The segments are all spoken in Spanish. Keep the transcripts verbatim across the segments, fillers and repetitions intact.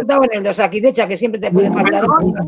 faltado en el de Osakidecha, que siempre te puede faltar.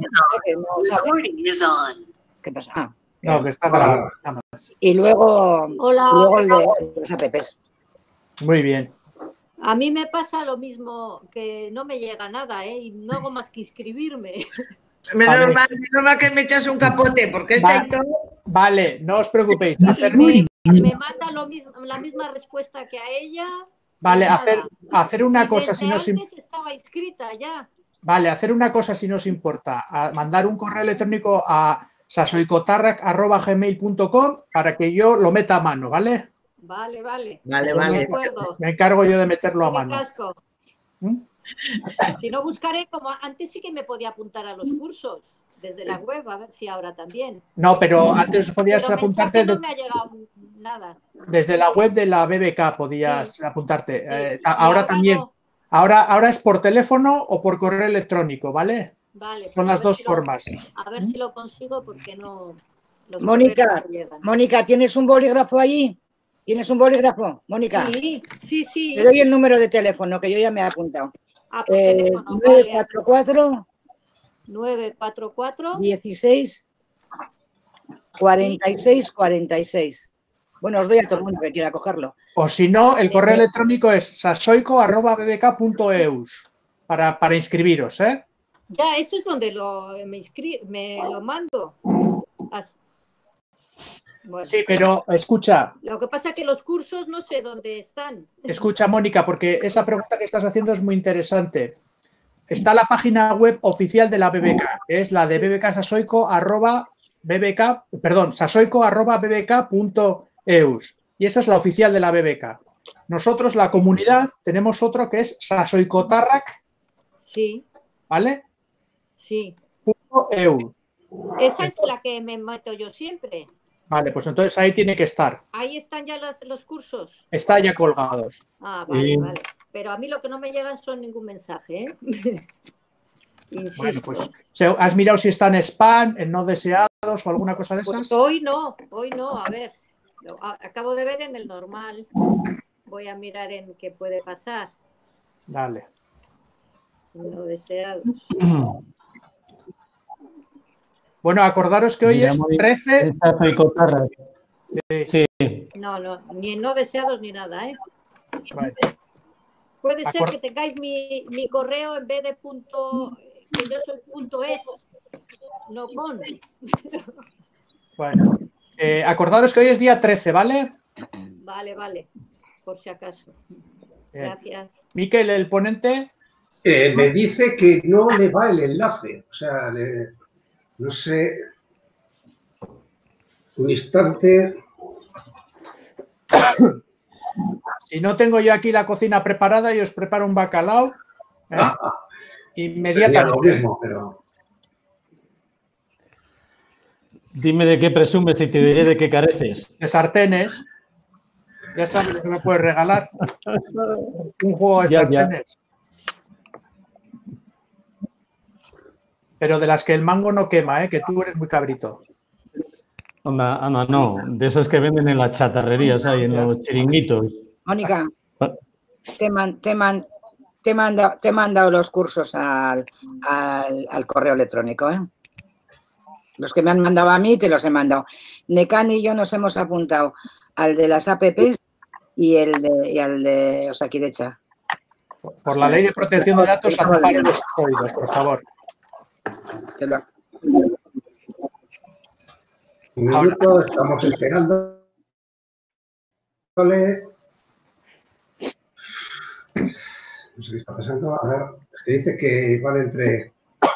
¿Qué pasa? Ah, no, que está grabado. Y luego, Hola. y luego el de los apps. Muy bien. A mí me pasa lo mismo, que no me llega nada, ¿eh? Y no hago más que inscribirme. Menos mal, menos mal que me echas un capote, porque esta Va, y todo... Vale, no os preocupéis. Hacer, me, me manda lo mismo, la misma respuesta que a ella. Vale, hacer, hacer una y cosa desde si nos antes estaba inscrita ya. Vale, hacer una cosa si nos importa. A mandar un correo electrónico a sasoicotarrac arroba gmail punto com para que yo lo meta a mano, ¿vale? Vale, vale. Vale, vale. Me encargo yo de meterlo a mano. Casco. ¿Mm? Si no, buscaré, como antes sí que me podía apuntar a los cursos desde la web, a ver si ahora también. No, pero antes podías pero apuntarte no desde, me ha llegado nada. Desde la web de la B B K podías sí. apuntarte. Sí. Eh, ahora, ahora también. No. Ahora, ahora es por teléfono o por correo electrónico, ¿vale? Vale. Son las dos si formas. Lo, a ver si lo consigo porque no... Mónica, Mónica, ¿tienes un bolígrafo ahí? ¿Tienes un bolígrafo, Mónica? Sí, sí, sí. Te doy el número de teléfono, que yo ya me he apuntado. Ah, eh, nueve cuatro cuatro nueve cuatro cuatro dieciséis cuarenta y seis cuarenta y seis. Bueno, os doy a todo el mundo que quiera cogerlo. O si no, el correo electrónico es sasoico arroba b b k punto e u s para, para inscribiros, ¿eh? Ya, eso es donde lo, me, inscri me lo mando. Así. Bueno, sí, pero escucha. Lo que pasa es que los cursos no sé dónde están. Escucha, Mónica, porque esa pregunta que estás haciendo es muy interesante. Está la página web oficial de la B B K, que es la de bbksasoico arroba bbk, perdón, sasoico arroba bbk punto e u s. Y esa es la oficial de la B B K. Nosotros, la comunidad, tenemos otro que es sasoicotarrac. Sí. ¿Vale? Sí. Punto E U. Esa es la que me meto yo siempre. Vale, pues entonces ahí tiene que estar. Ahí están ya los, los cursos. Está ya colgados. Ah, vale, sí. Vale. Pero a mí lo que no me llegan son ningún mensaje, ¿eh? Insisto. Bueno, pues, ¿has mirado si está en spam, en no deseados o alguna cosa de esas? Pues hoy no, hoy no, a ver. Lo acabo de ver en el normal. Voy a mirar en qué puede pasar. Dale. No deseados. Bueno, acordaros que hoy Mira, es muy, trece. Sí. Sí. No, no, ni no deseados ni nada, ¿eh? Vale. Puede ser Acor... que tengáis mi, mi correo en vez de punto, que yo soy punto es, no con. Bueno, eh, acordaros que hoy es día trece, ¿vale? Vale, vale, por si acaso. Bien. Gracias. Miquel, el ponente. Eh, me dice que no le va el enlace, o sea, le, no sé, un instante. Si no tengo yo aquí la cocina preparada y os preparo un bacalao, ¿eh? Ah, Inmediatamente. lo mismo, pero... Dime de qué presumes y te diré de qué careces. De sartenes. Ya sabes lo que me puedes regalar. Un juego de ya, sartenes. Ya. Pero de las que el mango no quema, ¿eh? Que tú eres muy cabrito. Anda, anda, no. De esas que venden en las chatarrerías, ahí en ya. Los chiringuitos. Mónica, te, man, te, man, te, manda, te he mandado los cursos al, al, al correo electrónico, ¿eh? Los que me han mandado a mí te los he mandado. Necan y yo nos hemos apuntado al de las apps y, el de, y al de Osakidecha. Por, por la ley de protección de datos, apaguen los oídos, por favor. Te lo... Un minuto, estamos esperando. No sé qué está pasando. A ver, es que dice que igual entre...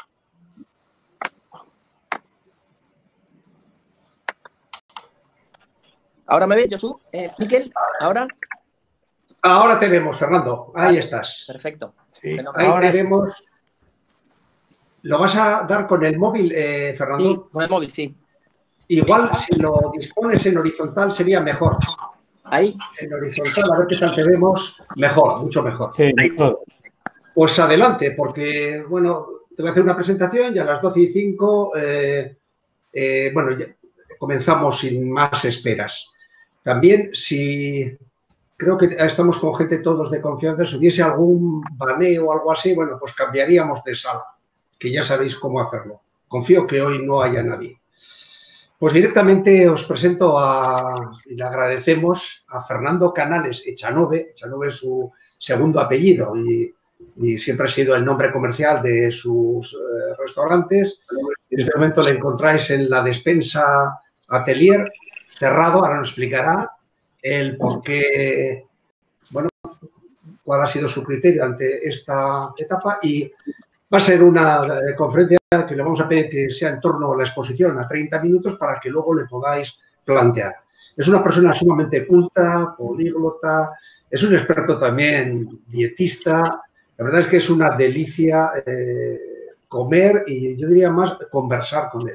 ¿Ahora me ves, Josu? Eh, Miquel, ¿ahora? Ahora te vemos, Fernando. Ahí vale, estás. Perfecto. Sí, ahí ahora te vemos. Sí. ¿Lo vas a dar con el móvil, eh, Fernando? Sí, con el móvil, sí. Igual, si lo dispones en horizontal, sería mejor. Ahí. En horizontal, a ver qué tal te vemos. Mejor, mucho mejor. Sí, mejor. Pues adelante, porque, bueno, te voy a hacer una presentación y a las doce y cinco, eh, eh, bueno, ya comenzamos sin más esperas. También, si creo que estamos con gente todos de confianza. Si hubiese algún baneo o algo así, bueno, pues cambiaríamos de sala, que ya sabéis cómo hacerlo. Confío que hoy no haya nadie. Pues directamente os presento a, y le agradecemos a Fernando Canales Echanove. Echanove es su segundo apellido y, y siempre ha sido el nombre comercial de sus eh, restaurantes. En este momento le encontráis en la despensa Atelier, cerrado. Ahora nos explicará el por qué, bueno, cuál ha sido su criterio ante esta etapa, y va a ser una eh, conferencia que le vamos a pedir que sea en torno a la exposición a treinta minutos para que luego le podáis plantear. Es una persona sumamente culta, políglota, es un experto también dietista. La verdad es que es una delicia eh, comer y yo diría más conversar con él.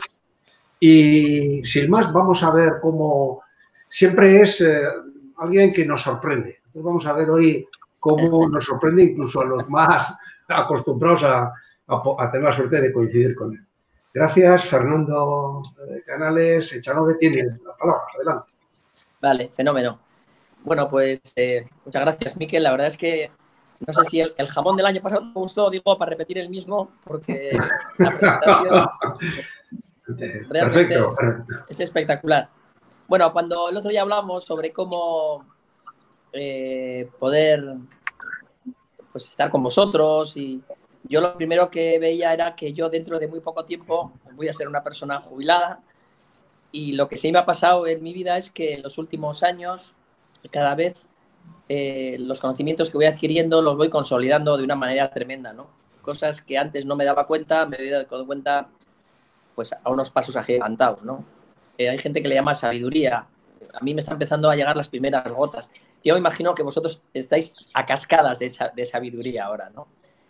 Y sin más, vamos a ver cómo siempre es eh, alguien que nos sorprende. Entonces vamos a ver hoy cómo nos sorprende incluso a los más acostumbrados a, a, a tener la suerte de coincidir con él. Gracias, Fernando Canales Echanove, tiene la palabra. Adelante. Vale, fenómeno. Bueno, pues eh, muchas gracias, Miquel. La verdad es que no sé si el, el jamón del año pasado me gustó, digo, para repetir el mismo, porque la presentación realmente Perfecto. es espectacular. Bueno, cuando el otro día hablamos sobre cómo eh, poder pues, estar con vosotros, y yo lo primero que veía era que yo dentro de muy poco tiempo voy a ser una persona jubilada, y lo que sí me ha pasado en mi vida es que en los últimos años cada vez eh, los conocimientos que voy adquiriendo los voy consolidando de una manera tremenda, ¿no? Cosas que antes no me daba cuenta, me he dado cuenta pues a unos pasos agigantados, ¿no? Eh, hay gente que le llama sabiduría. A mí me están empezando a llegar las primeras gotas. Yo me imagino que vosotros estáis a cascadas de, de sabiduría ahora, ¿no?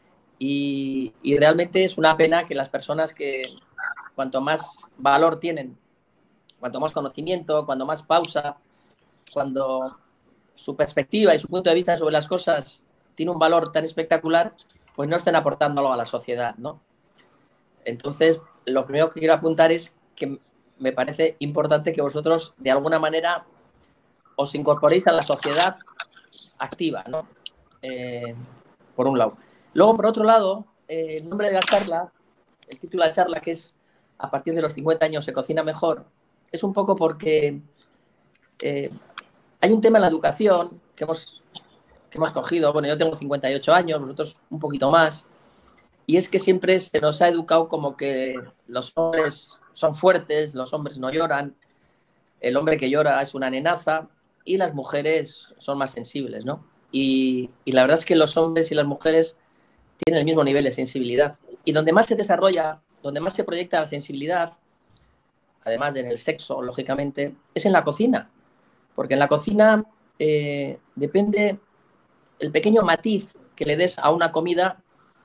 Y, y realmente es una pena que las personas que cuanto más valor tienen, cuanto más conocimiento, cuanto más pausa, cuando su perspectiva y su punto de vista sobre las cosas tiene un valor tan espectacular, pues no estén aportando algo a la sociedad, ¿no? Entonces, lo primero que quiero apuntar es que me parece importante que vosotros, de alguna manera, os incorporéis a la sociedad activa, ¿no? Eh, por un lado. Luego, por otro lado, eh, el nombre de la charla, el título de la charla, que es a partir de los cincuenta años se cocina mejor, es un poco porque eh, hay un tema en la educación que hemos, que hemos cogido. Bueno, yo tengo cincuenta y ocho años, vosotros un poquito más, y es que siempre se nos ha educado como que los hombres son fuertes, los hombres no lloran, el hombre que llora es una nenaza y las mujeres son más sensibles, ¿no? Y, y la verdad es que los hombres y las mujeres tienen el mismo nivel de sensibilidad. Y donde más se desarrolla, donde más se proyecta la sensibilidad, además de en el sexo, lógicamente, es en la cocina. Porque en la cocina eh, depende el pequeño matiz que le des a una comida,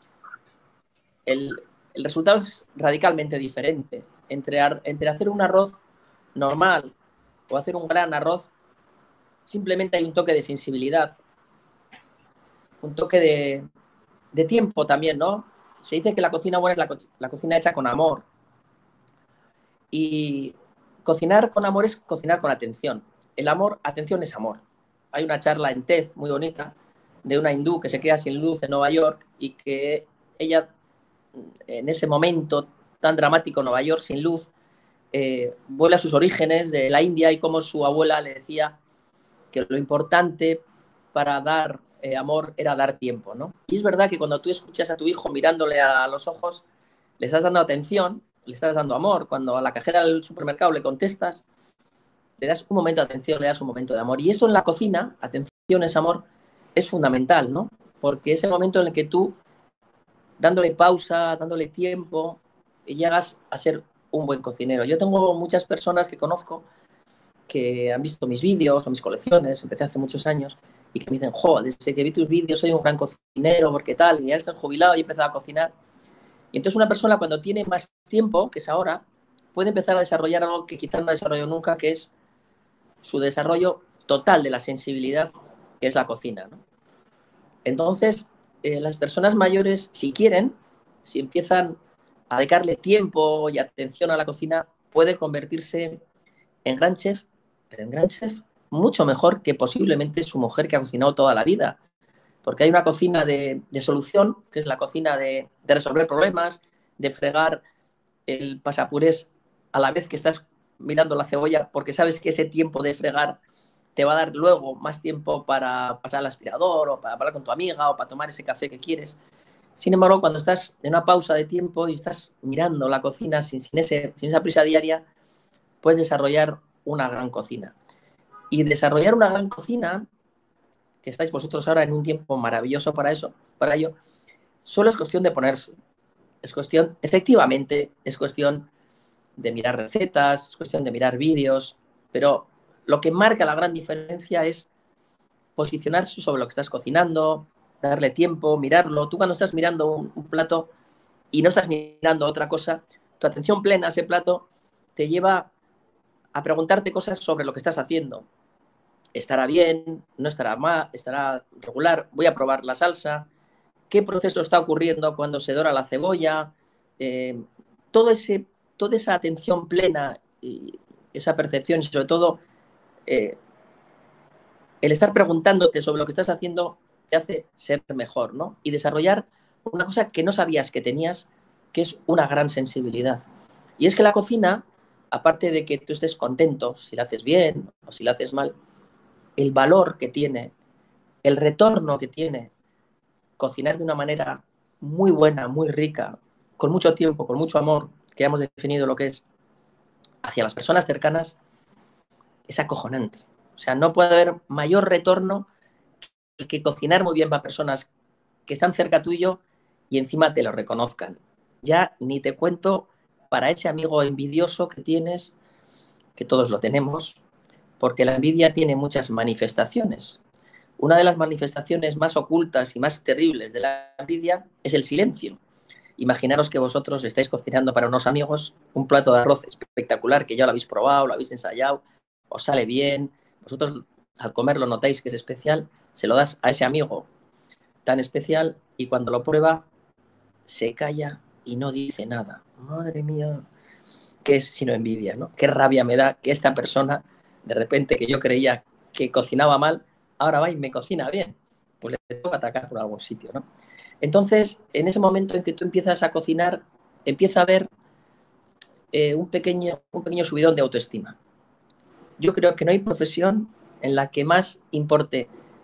el, el resultado es radicalmente diferente. Entre, entre hacer un arroz normal o hacer un gran arroz, simplemente hay un toque de sensibilidad, un toque de, de tiempo también, ¿no? Se dice que la cocina buena es la, co la cocina hecha con amor. Y cocinar con amor es cocinar con atención. El amor, atención es amor. Hay una charla en TED muy bonita de una hindú que se queda sin luz en Nueva York y que ella, en ese momento tan dramático, Nueva York sin luz, eh, vuelve a sus orígenes de la India, y como su abuela le decía que lo importante para dar eh, amor era dar tiempo, ¿no? Y es verdad que cuando tú escuchas a tu hijo mirándole a los ojos, le estás dando atención, le estás dando amor. Cuando a la cajera del supermercado le contestas, le das un momento de atención, le das un momento de amor. Y esto en la cocina, atención es amor, es fundamental, ¿no? Porque es el momento en el que tú, dándole pausa, dándole tiempo, llegas a ser un buen cocinero. Yo tengo muchas personas que conozco que han visto mis vídeos o mis colecciones, empecé hace muchos años, y que me dicen, jo, desde que vi tus vídeos soy un gran cocinero, porque tal, y ya estoy jubilado y he empezado a cocinar. Y entonces una persona, cuando tiene más tiempo, que es ahora, puede empezar a desarrollar algo que quizás no ha desarrollado nunca, que es su desarrollo total de la sensibilidad, que es la cocina, ¿no? Entonces, eh, las personas mayores, si quieren, si empiezan a dedicarle tiempo y atención a la cocina, puede convertirse en gran chef, pero en gran chef mucho mejor que posiblemente su mujer que ha cocinado toda la vida. Porque hay una cocina de, de solución, que es la cocina de, de resolver problemas, de fregar el pasapurés a la vez que estás mirando la cebolla, porque sabes que ese tiempo de fregar te va a dar luego más tiempo para pasar al aspirador o para hablar con tu amiga o para tomar ese café que quieres. Sin embargo, cuando estás en una pausa de tiempo y estás mirando la cocina sin, sin, ese, sin esa prisa diaria, puedes desarrollar una gran cocina. Y desarrollar una gran cocina, que estáis vosotros ahora en un tiempo maravilloso para eso, para ello, solo es cuestión de ponerse. Es cuestión, efectivamente, es cuestión de mirar recetas, es cuestión de mirar vídeos, pero lo que marca la gran diferencia es posicionarse sobre lo que estás cocinando, darle tiempo, mirarlo. Tú cuando estás mirando un, un plato y no estás mirando otra cosa, tu atención plena a ese plato te lleva a preguntarte cosas sobre lo que estás haciendo. ¿Estará bien? ¿No estará mal? ¿Estará regular? ¿Voy a probar la salsa? ¿Qué proceso está ocurriendo cuando se dora la cebolla? Eh, todo ese, toda esa atención plena y esa percepción y sobre todo eh, el estar preguntándote sobre lo que estás haciendo te hace ser mejor, ¿no? Y desarrollar una cosa que no sabías que tenías, que es una gran sensibilidad. Y es que la cocina, aparte de que tú estés contento si la haces bien o si la haces mal, el valor que tiene, el retorno que tiene cocinar de una manera muy buena, muy rica, con mucho tiempo, con mucho amor, que ya hemos definido lo que es, hacia las personas cercanas, es acojonante. O sea, no puede haber mayor retorno que, que cocinar muy bien para personas que están cerca tuyo y encima te lo reconozcan. Ya ni te cuento para ese amigo envidioso que tienes, que todos lo tenemos, porque la envidia tiene muchas manifestaciones. Una de las manifestaciones más ocultas y más terribles de la envidia es el silencio. Imaginaros que vosotros estáis cocinando para unos amigos un plato de arroz espectacular que ya lo habéis probado, lo habéis ensayado, os sale bien, vosotros al comerlo notáis que es especial, se lo das a ese amigo tan especial y cuando lo prueba se calla y no dice nada. Madre mía, ¿qué es sino envidia, ¿no? Qué rabia me da que esta persona, de repente que yo creía que cocinaba mal, ahora va y me cocina bien. Pues le tengo que atacar por algún sitio, ¿no? Entonces, en ese momento en que tú empiezas a cocinar, empieza a haber eh, un, pequeño, un pequeño subidón de autoestima. Yo creo que no hay profesión en la que más importe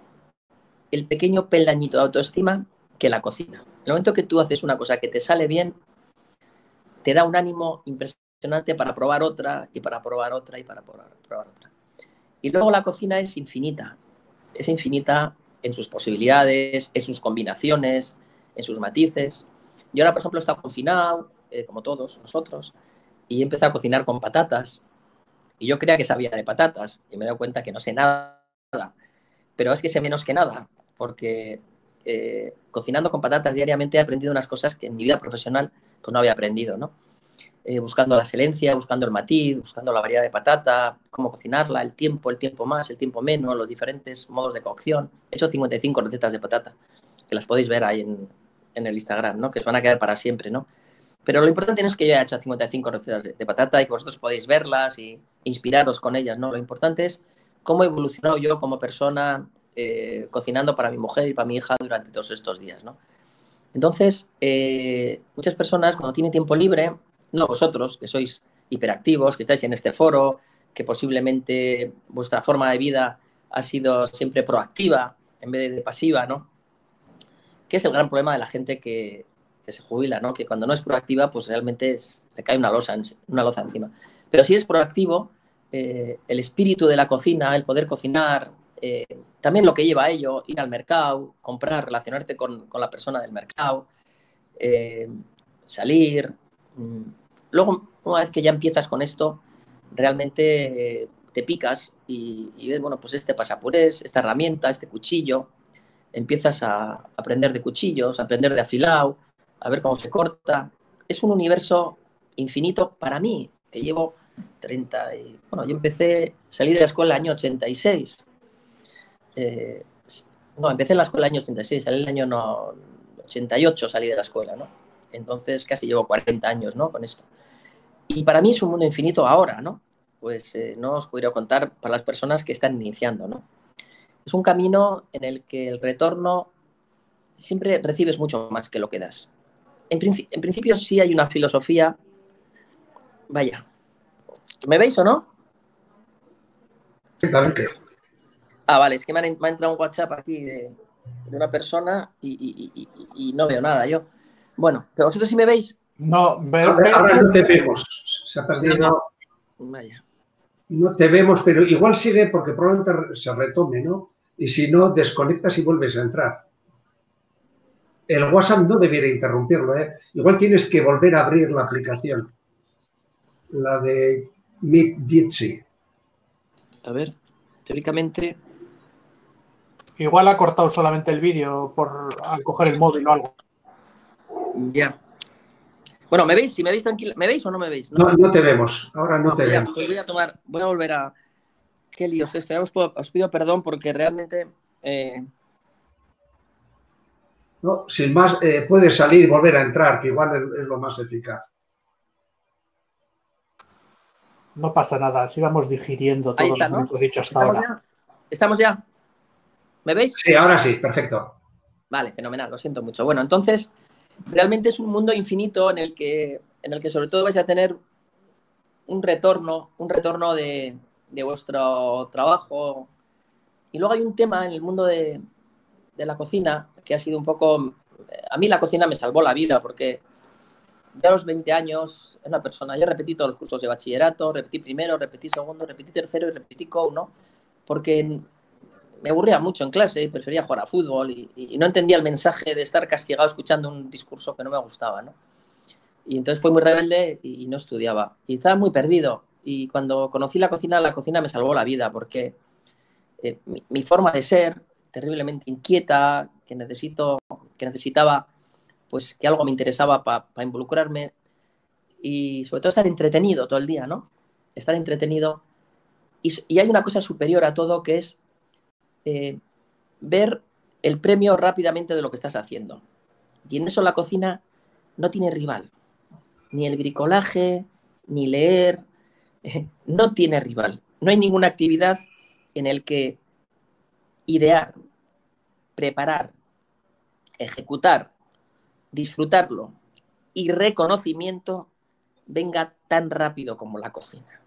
el pequeño peldañito de autoestima que la cocina. En el momento que tú haces una cosa que te sale bien, te da un ánimo impresionante para probar otra y para probar otra y para probar, probar otra. Y luego la cocina es infinita. Es infinita en sus posibilidades, en sus combinaciones, en sus matices. Yo ahora, por ejemplo, he estado confinado, eh, como todos nosotros, y he empezado a cocinar con patatas. Y yo creía que sabía de patatas y me he dado cuenta que no sé nada. Pero es que sé menos que nada, porque eh, cocinando con patatas diariamente he aprendido unas cosas que en mi vida profesional pues no había aprendido, ¿no? Eh, buscando la excelencia, buscando el matiz, buscando la variedad de patata, cómo cocinarla, el tiempo, el tiempo más, el tiempo menos, los diferentes modos de cocción. He hecho cincuenta y cinco recetas de patata, que las podéis ver ahí en, en el Instagram, ¿no? Que os van a quedar para siempre, ¿no? Pero lo importante no es que yo haya hecho cincuenta y cinco recetas de, de patata y que vosotros podéis verlas y inspiraros con ellas, ¿no? Lo importante es cómo he evolucionado yo como persona eh, cocinando para mi mujer y para mi hija durante todos estos días, ¿no? Entonces, eh, muchas personas cuando tienen tiempo libre, no vosotros, que sois hiperactivos, que estáis en este foro, que posiblemente vuestra forma de vida ha sido siempre proactiva en vez de pasiva, ¿no? Que es el gran problema de la gente que, que se jubila, ¿no? Que cuando no es proactiva, pues realmente es, le cae una losa, una loza encima. Pero si es proactivo, eh, el espíritu de la cocina, el poder cocinar, eh, también lo que lleva a ello, ir al mercado, comprar, relacionarte con, con la persona del mercado, eh, salir. Mmm, Luego, una vez que ya empiezas con esto, realmente eh, te picas y, y ves, bueno, pues este pasapurés, esta herramienta, este cuchillo, empiezas a aprender de cuchillos, a aprender de afilado, a ver cómo se corta. Es un universo infinito para mí, que llevo treinta y... Bueno, yo empecé, salí de la escuela en el año ochenta y seis. Eh, no, empecé en la escuela en el año ochenta y seis, salí en el año no, ochenta y ocho, salí de la escuela, ¿no? Entonces casi llevo cuarenta años, ¿no? Con esto. Y para mí es un mundo infinito ahora, ¿no? pues eh, no os quiero contar para las personas que están iniciando, ¿no? Es un camino en el que el retorno siempre recibes mucho más que lo que das. En, princi en principio sí hay una filosofía. Vaya, ¿me veis o no? Exactamente. Ah, vale, es que me, han, me ha entrado un WhatsApp aquí de, de una persona y, y, y, y, y no veo nada yo. Bueno, pero vosotros sí me veis. No, pero, Ahora, ahora no te vemos. Se ha perdido. Vaya. No te vemos, pero igual sigue porque probablemente se retome, ¿no? Y si no, desconectas y vuelves a entrar. El WhatsApp no debiera interrumpirlo, ¿eh? Igual tienes que volver a abrir la aplicación. La de Meet Jitsi. A ver, teóricamente... igual ha cortado solamente el vídeo por al coger el móvil o algo. Ya. Bueno, ¿me veis? Si me veis tranquila, ¿me veis o no me veis? No, no, no te vemos. Ahora no, no te voy vemos. A, pues voy a tomar, voy a volver a... Qué lío es esto. Os, puedo, os pido perdón porque realmente... Eh... No, sin más, eh, puedes salir y volver a entrar, que igual es, es lo más eficaz. No pasa nada, así vamos digiriendo todo está, lo que ¿no? hemos dicho hasta ¿Estamos ahora. Ya? ¿Estamos ya? ¿Me veis? Sí, ahora sí, perfecto. Vale, fenomenal, lo siento mucho. Bueno, entonces, realmente es un mundo infinito en el que, en el que sobre todo vais a tener un retorno, un retorno de, de vuestro trabajo. Y luego hay un tema en el mundo de, de la cocina que ha sido un poco... A mí la cocina me salvó la vida porque yo a los veinte años, una persona, yo repetí todos los cursos de bachillerato, repetí primero, repetí segundo, repetí tercero y repetí C O U, ¿no? Porque me aburría mucho en clase y prefería jugar a fútbol y, y no entendía el mensaje de estar castigado escuchando un discurso que no me gustaba, ¿no? Y entonces fui muy rebelde y, y no estudiaba. Y estaba muy perdido. Y cuando conocí la cocina, la cocina me salvó la vida porque eh, mi, mi forma de ser, terriblemente inquieta, que, necesito, que necesitaba pues que algo me interesaba para pa involucrarme y sobre todo estar entretenido todo el día, ¿no? Estar entretenido. Y, y hay una cosa superior a todo que es eh, ver el premio rápidamente de lo que estás haciendo. Y en eso la cocina no tiene rival. Ni el bricolaje, ni leer, eh, no tiene rival. No hay ninguna actividad en el que idear, preparar, ejecutar, disfrutarlo y reconocimiento venga tan rápido como la cocina.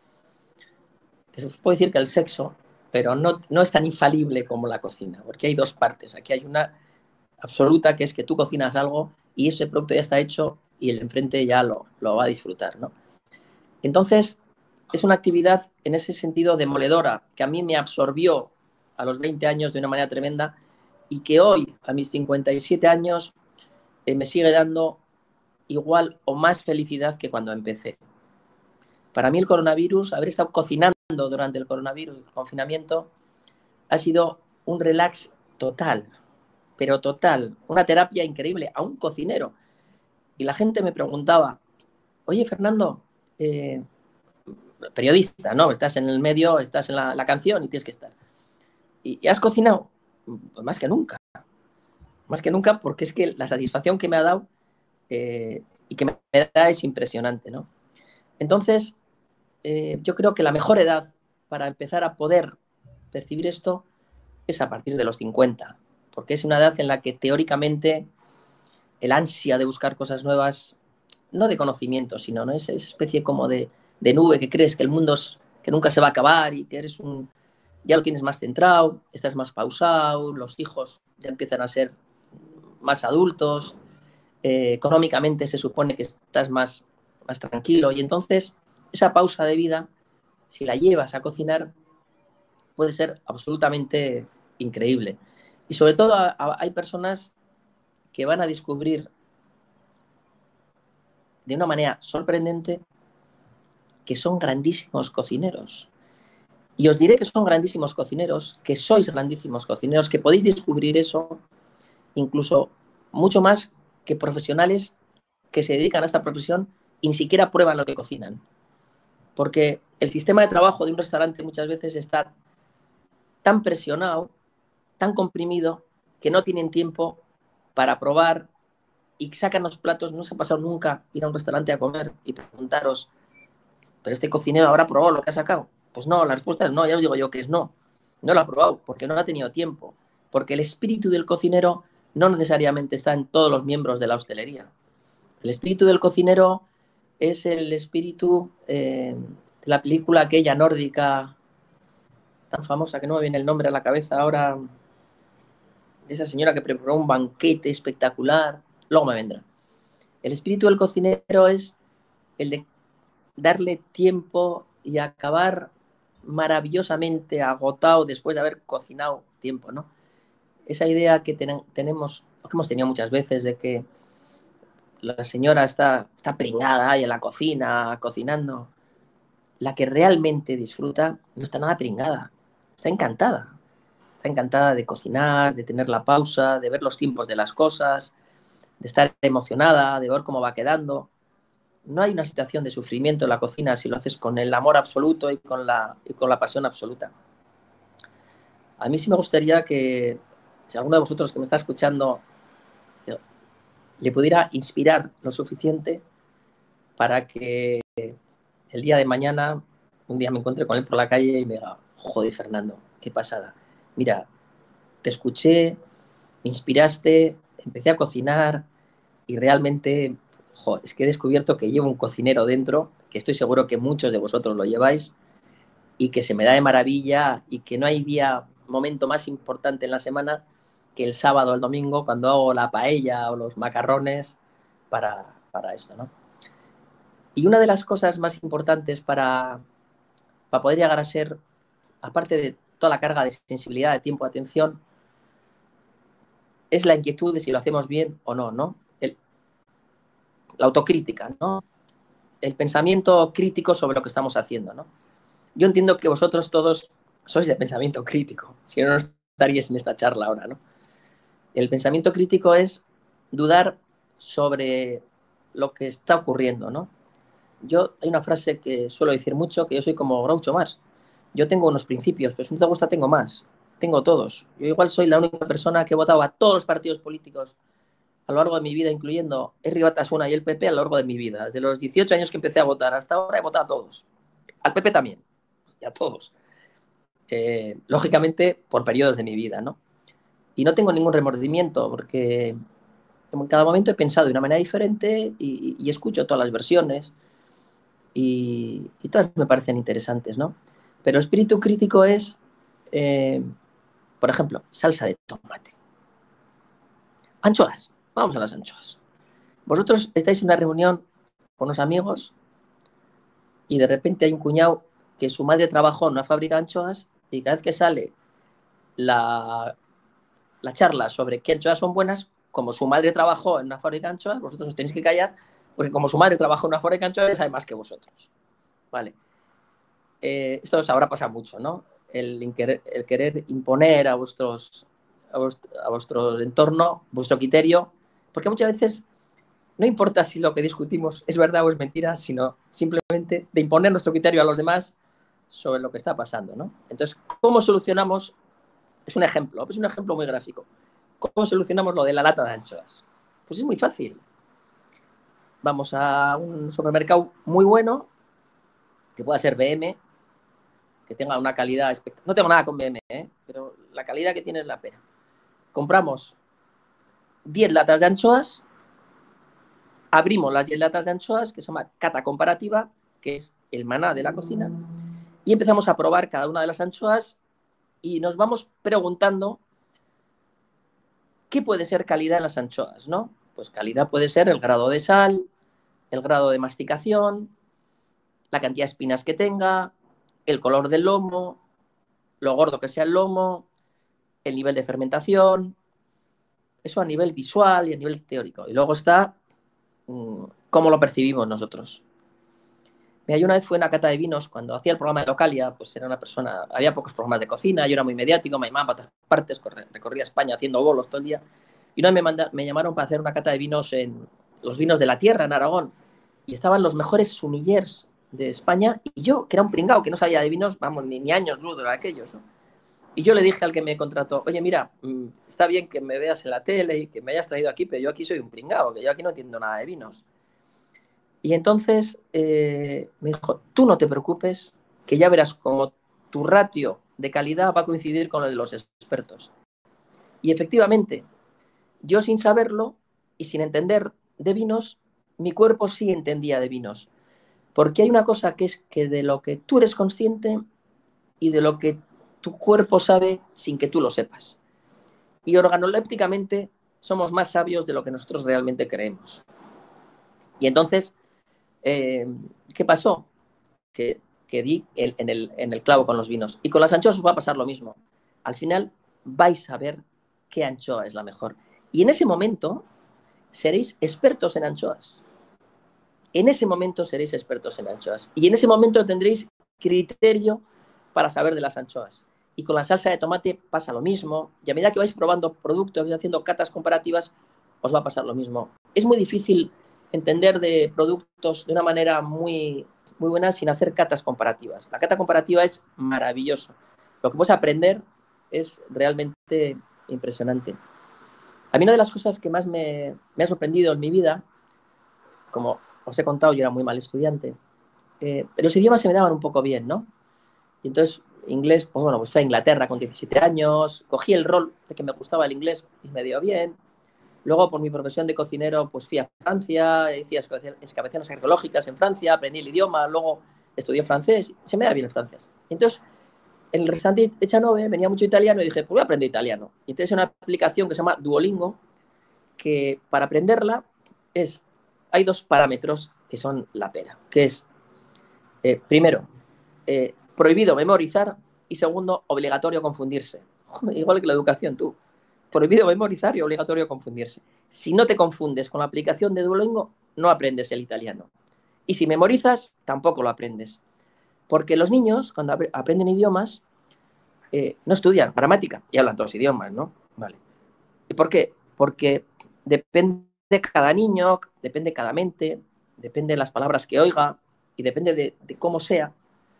Os puedo decir que el sexo, pero no, no es tan infalible como la cocina, porque hay dos partes. Aquí hay una absoluta, que es que tú cocinas algo y ese producto ya está hecho y el enfrente ya lo, lo va a disfrutar, ¿no? Entonces, es una actividad en ese sentido demoledora, que a mí me absorbió a los veinte años de una manera tremenda y que hoy, a mis cincuenta y siete años, eh, me sigue dando igual o más felicidad que cuando empecé. Para mí el coronavirus, haber estado cocinando durante el coronavirus, el confinamiento, ha sido un relax total, pero total, una terapia increíble a un cocinero. Y la gente me preguntaba, oye, Fernando, eh, periodista, ¿no? Estás en el medio, estás en la, la canción y tienes que estar. ¿Y, y has cocinado? Pues más que nunca. Más que nunca porque es que la satisfacción que me ha dado eh, y que me da es impresionante, ¿no? Entonces, eh, yo creo que la mejor edad para empezar a poder percibir esto es a partir de los cincuenta, porque es una edad en la que teóricamente el ansia de buscar cosas nuevas, no de conocimiento, sino ¿no? esa especie como de, de nube que crees que el mundo es, que nunca se va a acabar y que eres un, ya lo tienes más centrado, estás más pausado, los hijos ya empiezan a ser más adultos, eh, económicamente se supone que estás más, más tranquilo y entonces esa pausa de vida, si la llevas a cocinar, puede ser absolutamente increíble. Y sobre todo a, a, hay personas que van a descubrir de una manera sorprendente que son grandísimos cocineros. Y os diré que son grandísimos cocineros, que sois grandísimos cocineros, que podéis descubrir eso incluso mucho más que profesionales que se dedican a esta profesión y ni siquiera prueban lo que cocinan. Porque el sistema de trabajo de un restaurante muchas veces está tan presionado, tan comprimido, que no tienen tiempo para probar y sacan los platos. No os ha pasado nunca ir a un restaurante a comer y preguntaros pero este cocinero habrá probado lo que ha sacado. Pues no, la respuesta es no, ya os digo yo que es no. No lo ha probado porque no ha tenido tiempo. Porque el espíritu del cocinero no necesariamente está en todos los miembros de la hostelería. El espíritu del cocinero es el espíritu eh, de la película aquella nórdica tan famosa que no me viene el nombre a la cabeza ahora, de esa señora que preparó un banquete espectacular. Luego me vendrá. El espíritu del cocinero es el de darle tiempo y acabar maravillosamente agotado después de haber cocinado tiempo, ¿no? Esa idea que ten tenemos, que hemos tenido muchas veces, de que la señora está, está pringada ahí en la cocina, cocinando. La que realmente disfruta no está nada pringada, está encantada. Está encantada de cocinar, de tener la pausa, de ver los tiempos de las cosas, de estar emocionada, de ver cómo va quedando. No hay una situación de sufrimiento en la cocina si lo haces con el amor absoluto y con la, y con la pasión absoluta. A mí sí me gustaría que, si alguno de vosotros que me está escuchando le pudiera inspirar lo suficiente para que el día de mañana, un día me encuentre con él por la calle y me diga, joder, Fernando, qué pasada. Mira, te escuché, me inspiraste, empecé a cocinar y realmente, joder, es que he descubierto que llevo un cocinero dentro, que estoy seguro que muchos de vosotros lo lleváis, y que se me da de maravilla y que no hay día, momento más importante en la semana que el sábado o el domingo cuando hago la paella o los macarrones para, para esto, ¿no? Y una de las cosas más importantes para, para poder llegar a ser, aparte de toda la carga de sensibilidad, de tiempo, de atención, es la inquietud de si lo hacemos bien o no, ¿no? El, la autocrítica, ¿no? El pensamiento crítico sobre lo que estamos haciendo, ¿no? Yo entiendo que vosotros todos sois de pensamiento crítico, si no, no estaríais en esta charla ahora, ¿no? El pensamiento crítico es dudar sobre lo que está ocurriendo, ¿no? Yo, hay una frase que suelo decir mucho, que yo soy como Groucho Marx. Yo tengo unos principios, pero si no te gusta, tengo más. Tengo todos. Yo igual soy la única persona que he votado a todos los partidos políticos a lo largo de mi vida, incluyendo Herri Batasuna y el P P a lo largo de mi vida. Desde los dieciocho años que empecé a votar hasta ahora he votado a todos. Al P P también. Y a todos. Eh, lógicamente, por periodos de mi vida, ¿no? Y no tengo ningún remordimiento, porque en cada momento he pensado de una manera diferente y, y escucho todas las versiones y, y todas me parecen interesantes, ¿no? Pero el espíritu crítico es, eh, por ejemplo, salsa de tomate. Anchoas. Vamos a las anchoas. Vosotros estáis en una reunión con unos amigos y de repente hay un cuñado que su madre trabajó en una fábrica de anchoas y cada vez que sale la, la charla sobre qué anchoas son buenas, como su madre trabajó en una fábrica de anchoas, vosotros os tenéis que callar, porque como su madre trabajó en una fábrica de anchoas, sabe más que vosotros. Vale. Eh, esto os habrá pasado mucho, ¿no? El, el querer imponer a vuestros, a vuestro, a vuestro entorno, vuestro criterio, porque muchas veces no importa si lo que discutimos es verdad o es mentira, sino simplemente de imponer nuestro criterio a los demás sobre lo que está pasando, ¿no? Entonces, ¿cómo solucionamos? Es un ejemplo, es un ejemplo muy gráfico. ¿Cómo solucionamos lo de la lata de anchoas? Pues es muy fácil. Vamos a un supermercado muy bueno, que pueda ser B M, que tenga una calidad espectacular. No tengo nada con B M, ¿eh? Pero la calidad que tiene es la pena. Compramos diez latas de anchoas, abrimos las diez latas de anchoas, que se llama cata comparativa, que es el maná de la cocina, y empezamos a probar cada una de las anchoas y nos vamos preguntando qué puede ser calidad en las anchoas, ¿no? Pues calidad puede ser el grado de sal, el grado de masticación, la cantidad de espinas que tenga, el color del lomo, lo gordo que sea el lomo, el nivel de fermentación, eso a nivel visual y a nivel teórico. Y luego está mmm, cómo lo percibimos nosotros. Mira, yo una vez fui a una cata de vinos, cuando hacía el programa de Localia, pues era una persona, había pocos programas de cocina, yo era muy mediático, me llamaban para otras partes, corre, recorría España haciendo bolos todo el día, y una vez me, manda, me llamaron para hacer una cata de vinos en los vinos de la tierra, en Aragón, y estaban los mejores sommeliers de España, y yo, que era un pringao, que no sabía de vinos, vamos, ni, ni años luz de aquellos, ¿no? Y yo le dije al que me contrató, oye, mira, está bien que me veas en la tele y que me hayas traído aquí, pero yo aquí soy un pringao, que yo aquí no entiendo nada de vinos. Y entonces eh, me dijo, tú no te preocupes, que ya verás como tu ratio de calidad va a coincidir con lo de los expertos. Y efectivamente, yo sin saberlo y sin entender de vinos, mi cuerpo sí entendía de vinos. Porque hay una cosa que es que de lo que tú eres consciente y de lo que tu cuerpo sabe sin que tú lo sepas. Y organolépticamente somos más sabios de lo que nosotros realmente creemos. Y entonces, eh, ¿qué pasó? Que, que di el, en, el, en el clavo con los vinos. Y con las anchoas os va a pasar lo mismo. Al final vais a ver qué anchoa es la mejor. Y en ese momento seréis expertos en anchoas. En ese momento seréis expertos en anchoas. Y en ese momento tendréis criterio para saber de las anchoas. Y con la salsa de tomate pasa lo mismo. Y a medida que vais probando productos, vais haciendo catas comparativas, os va a pasar lo mismo. Es muy difícil entender de productos de una manera muy, muy buena sin hacer catas comparativas. La cata comparativa es maravilloso. Lo que puedes aprender es realmente impresionante. A mí una de las cosas que más me, me ha sorprendido en mi vida, como os he contado, yo era muy mal estudiante, eh, pero los idiomas se me daban un poco bien, ¿no? Y entonces, inglés, pues bueno, pues fui a Inglaterra con diecisiete años, cogí el rol de que me gustaba el inglés y me dio bien. Luego, por mi profesión de cocinero, pues fui a Francia, hice excavaciones arqueológicas en Francia, aprendí el idioma, luego estudié francés, se me da bien el francés. Entonces, en el restaurante de Chanove venía mucho italiano y dije, pues voy a aprender italiano. Y entonces hay una aplicación que se llama Duolingo, que para aprenderla es, hay dos parámetros que son la pera, que es, eh, primero, eh, prohibido memorizar y segundo, obligatorio confundirse. Igual que la educación, tú. Prohibido memorizar y obligatorio confundirse. Si no te confundes con la aplicación de Duolingo, no aprendes el italiano. Y si memorizas, tampoco lo aprendes. Porque los niños, cuando ap aprenden idiomas, eh, no estudian gramática y hablan todos idiomas, ¿no? Vale. ¿Y por qué? Porque depende de cada niño, depende de cada mente, depende de las palabras que oiga y depende de, de cómo sea,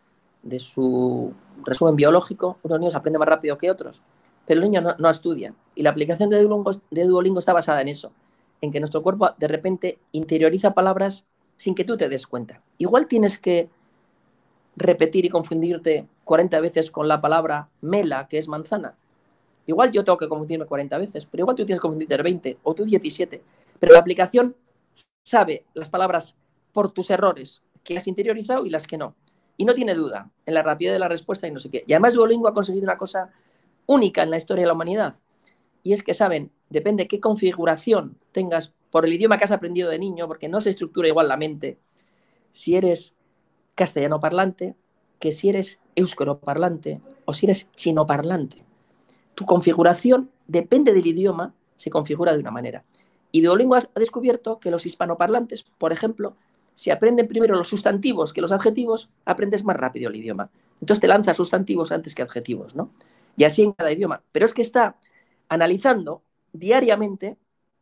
de su resumen biológico. Unos niños aprenden más rápido que otros, pero el niño no, no estudia. Y la aplicación de Duolingo, de Duolingo está basada en eso, en que nuestro cuerpo de repente interioriza palabras sin que tú te des cuenta. Igual tienes que repetir y confundirte cuarenta veces con la palabra mela, que es manzana. Igual yo tengo que confundirme cuarenta veces, pero igual tú tienes que confundirte veinte o tú diecisiete. Pero la aplicación sabe las palabras por tus errores, que has interiorizado y las que no. Y no tiene duda en la rapidez de la respuesta y no sé qué. Y además Duolingo ha conseguido una cosa única en la historia de la humanidad. Y es que saben, depende qué configuración tengas por el idioma que has aprendido de niño, porque no se estructura igual la mente, si eres castellano parlante, que si eres euskero parlante o si eres chino parlante. Tu configuración, depende del idioma, se configura de una manera. Y Duolingo ha descubierto que los hispanoparlantes, por ejemplo, si aprenden primero los sustantivos que los adjetivos, aprendes más rápido el idioma. Entonces te lanza sustantivos antes que adjetivos, ¿no? Y así en cada idioma. Pero es que está analizando diariamente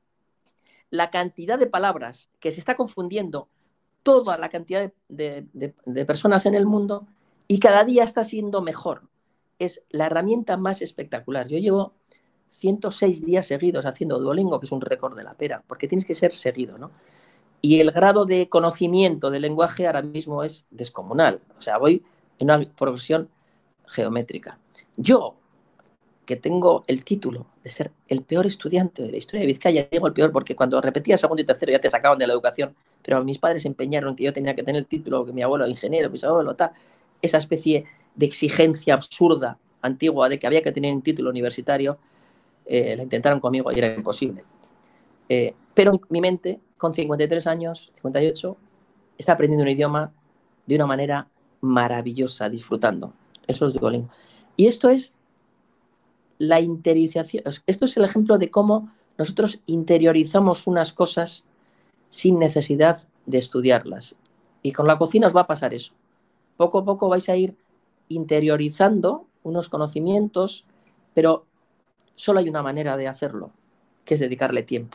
la cantidad de palabras que se está confundiendo toda la cantidad de, de, de, de personas en el mundo y cada día está siendo mejor. Es la herramienta más espectacular. Yo llevo ciento seis días seguidos haciendo Duolingo, que es un récord de la pera, porque tienes que ser seguido, ¿no? Y el grado de conocimiento del lenguaje ahora mismo es descomunal. O sea, voy en una progresión geométrica. Yo, que tengo el título de ser el peor estudiante de la historia de Vizcaya, digo el peor porque cuando repetía segundo y tercero ya te sacaban de la educación, pero mis padres se empeñaron en que yo tenía que tener el título, que mi abuelo era ingeniero, mi abuelo tal, esa especie de exigencia absurda, antigua, de que había que tener un título universitario, eh, la intentaron conmigo y era imposible. Eh, pero mi, mi mente, con cincuenta y tres años, cincuenta y ocho, está aprendiendo un idioma de una manera maravillosa, disfrutando. Eso es Duolingo. Y esto es la interiorización. Esto es el ejemplo de cómo nosotros interiorizamos unas cosas sin necesidad de estudiarlas. Y con la cocina os va a pasar eso. Poco a poco vais a ir interiorizando unos conocimientos, pero solo hay una manera de hacerlo, que es dedicarle tiempo.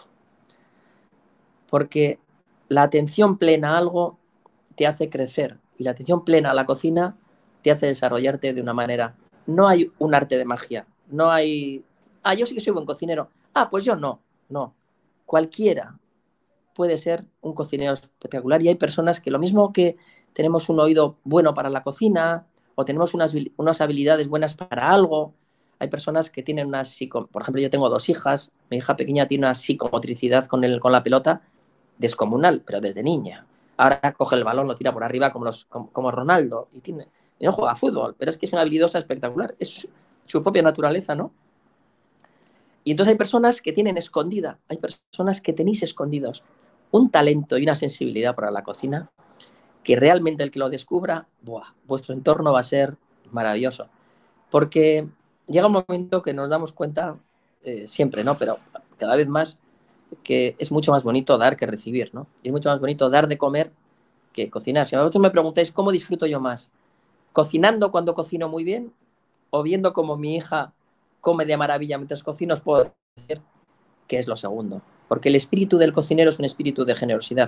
Porque la atención plena a algo te hace crecer y la atención plena a la cocina te hace desarrollarte de una manera. No hay un arte de magia, no hay... Ah, yo sí que soy buen cocinero. Ah, pues yo no, no. Cualquiera puede ser un cocinero espectacular y hay personas que lo mismo que tenemos un oído bueno para la cocina o tenemos unas, unas habilidades buenas para algo, hay personas que tienen una psico... Por ejemplo, yo tengo dos hijas, mi hija pequeña tiene una psicomotricidad con, el, con la pelota descomunal, pero desde niña. Ahora coge el balón, lo tira por arriba como, los, como, como Ronaldo y, tiene, y no juega a fútbol, pero es que es una habilidosa espectacular, es su, su propia naturaleza, ¿no? Y entonces hay personas que tienen escondida, hay personas que tenéis escondidos un talento y una sensibilidad para la cocina que realmente el que lo descubra, ¡buah!, vuestro entorno va a ser maravilloso. Porque llega un momento que nos damos cuenta, eh, siempre, ¿no? Pero cada vez más, que es mucho más bonito dar que recibir, ¿no? Y es mucho más bonito dar de comer que cocinar. Si a vosotros me preguntáis cómo disfruto yo más, cocinando cuando cocino muy bien o viendo cómo mi hija come de maravilla mientras cocino, os puedo decir que es lo segundo. Porque el espíritu del cocinero es un espíritu de generosidad.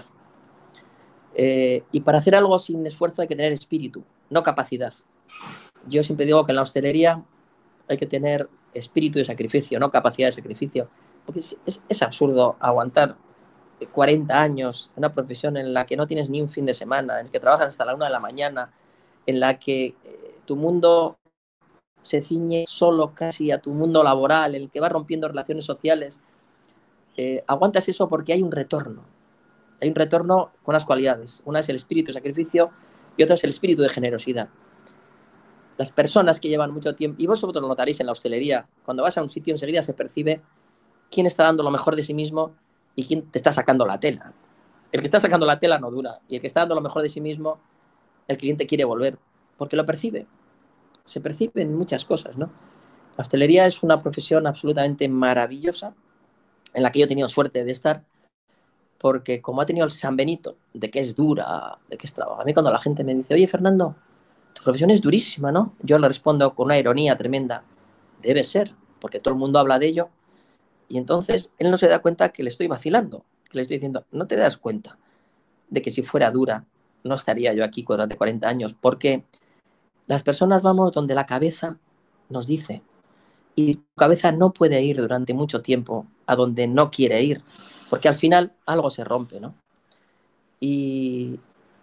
Eh, y para hacer algo sin esfuerzo hay que tener espíritu, no capacidad. Yo siempre digo que en la hostelería hay que tener espíritu de sacrificio, no capacidad de sacrificio. Porque es, es, es absurdo aguantar cuarenta años en una profesión en la que no tienes ni un fin de semana, en la que trabajas hasta la una de la mañana, en la que eh, tu mundo se ciñe solo casi a tu mundo laboral, en el que vas rompiendo relaciones sociales. Eh, aguantas eso porque hay un retorno. Hay un retorno con unas cualidades. Una es el espíritu de sacrificio y otra es el espíritu de generosidad. Las personas que llevan mucho tiempo, y vosotros lo notaréis en la hostelería, cuando vas a un sitio enseguida se percibe quién está dando lo mejor de sí mismo y quién te está sacando la tela. El que está sacando la tela no dura, y el que está dando lo mejor de sí mismo, el cliente quiere volver, porque lo percibe. Se perciben muchas cosas, ¿no? La hostelería es una profesión absolutamente maravillosa, en la que yo he tenido suerte de estar, porque como ha tenido el San Benito, de que es dura, de que es trabajo. A mí cuando la gente me dice, oye, Fernando, tu profesión es durísima, ¿no? Yo le respondo con una ironía tremenda, debe ser, porque todo el mundo habla de ello, y entonces él no se da cuenta que le estoy vacilando, que le estoy diciendo, no te das cuenta de que si fuera dura no estaría yo aquí durante cuarenta años, porque las personas vamos donde la cabeza nos dice, y tu cabeza no puede ir durante mucho tiempo a donde no quiere ir, porque al final algo se rompe, ¿no? Y,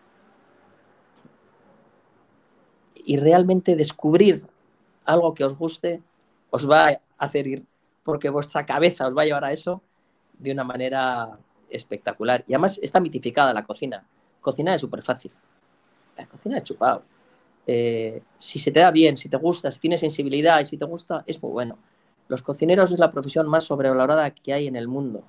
y realmente descubrir algo que os guste os va a hacer ir, porque vuestra cabeza os va a llevar a eso de una manera espectacular. Y además está mitificada la cocina. Cocinar es súper fácil. La cocina es chupado. Eh, si se te da bien, si te gusta, si tienes sensibilidad y si te gusta, es muy bueno. Los cocineros es la profesión más sobrevalorada que hay en el mundo.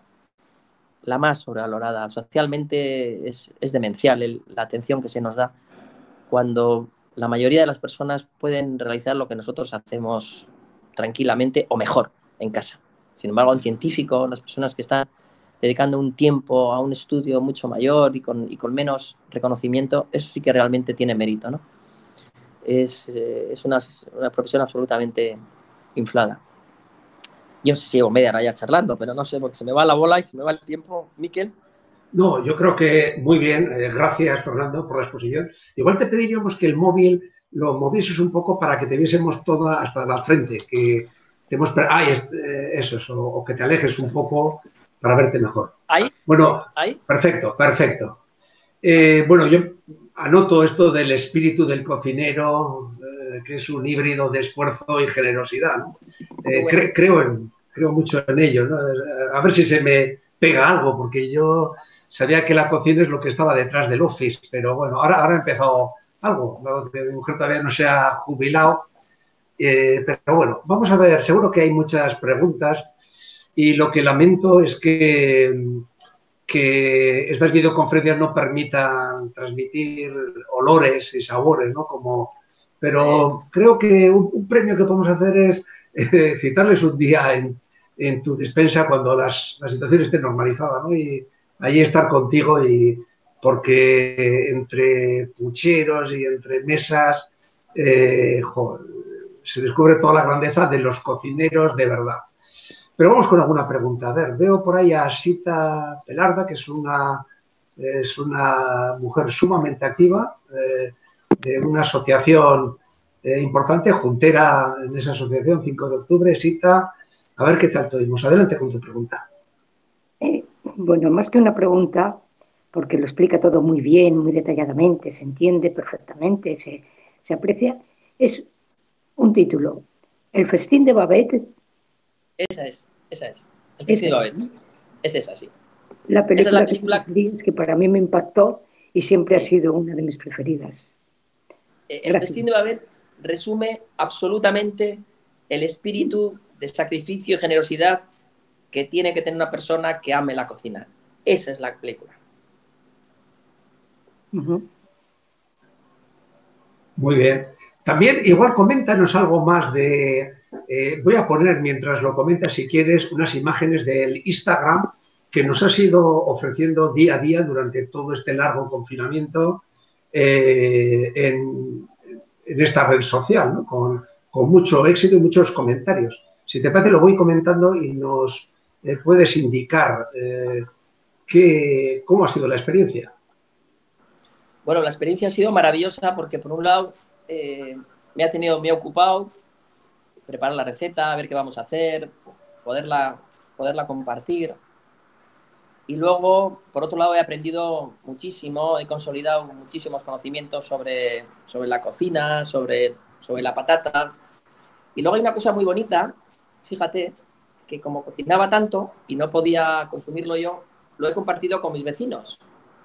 La más sobrevalorada. Socialmente es, es demencial el, la atención que se nos da cuando la mayoría de las personas pueden realizar lo que nosotros hacemos tranquilamente o mejor en casa. Sin embargo, en científico, las personas que están dedicando un tiempo a un estudio mucho mayor y con, y con menos reconocimiento, eso sí que realmente tiene mérito, ¿no? Es, eh, es una, una profesión absolutamente inflada. Yo no sé si llevo media hora ya charlando, pero no sé, porque se me va la bola y se me va el tiempo. Miquel. No, yo creo que muy bien. Eh, gracias, Fernando, por la exposición. Igual te pediríamos que el móvil lo movieses un poco para que te viésemos toda hasta la frente, que te hemos... Ay, eh, eso, eso, o que te alejes un poco para verte mejor. ¿Ahí? Bueno, ¿Ahí? Perfecto, perfecto. Eh, bueno, yo anoto esto del espíritu del cocinero, eh, que es un híbrido de esfuerzo y generosidad, ¿no? Eh, bueno. cre creo, en, creo mucho en ello, ¿no? A ver si se me pega algo, porque yo sabía que la cocina es lo que estaba detrás del office, pero bueno, ahora, ahora ha empezado algo, ¿no? Que mi mujer todavía no se ha jubilado, eh, pero bueno, vamos a ver, seguro que hay muchas preguntas y lo que lamento es que que estas videoconferencias no permitan transmitir olores y sabores, ¿no? Como, pero creo que un, un premio que podemos hacer es eh, citarles un día en, en tu despensa cuando las, la situación esté normalizada, ¿no? Y allí estar contigo, y porque entre pucheros y entre mesas eh, joder, se descubre toda la grandeza de los cocineros de verdad. Pero vamos con alguna pregunta. A ver, veo por ahí a Sita Pelarda, que es una, es una mujer sumamente activa, eh, de una asociación eh, importante, juntera en esa asociación, cinco de octubre. Sita, a ver qué tal te oímos. Adelante con tu pregunta. Eh, Bueno, más que una pregunta, porque lo explica todo muy bien, muy detalladamente, se entiende perfectamente, se, se aprecia, es un título. El festín de Babette. Esa es, esa es. El festín de Babette. Es esa, sí. La película, esa es la película que, que para mí me impactó y siempre sí. ha sido una de mis preferidas. El Gracias. Festín de Babette resume absolutamente el espíritu de sacrificio y generosidad que tiene que tener una persona que ame la cocina. Esa es la película. Uh-huh. Muy bien. También, igual, coméntanos algo más de... Eh, voy a poner, mientras lo comentas, si quieres, unas imágenes del Instagram que nos has ido ofreciendo día a día durante todo este largo confinamiento eh, en, en esta red social, ¿no? Con, con mucho éxito y muchos comentarios. Si te parece, lo voy comentando y nos eh, puedes indicar eh, qué, cómo ha sido la experiencia. Bueno, la experiencia ha sido maravillosa porque, por un lado, eh, me ha tenido muy ocupado preparar la receta, ver qué vamos a hacer, poderla, poderla compartir. Y luego, por otro lado, he aprendido muchísimo, he consolidado muchísimos conocimientos sobre, sobre la cocina, sobre, sobre la patata. Y luego hay una cosa muy bonita, fíjate, que como cocinaba tanto y no podía consumirlo yo, lo he compartido con mis vecinos.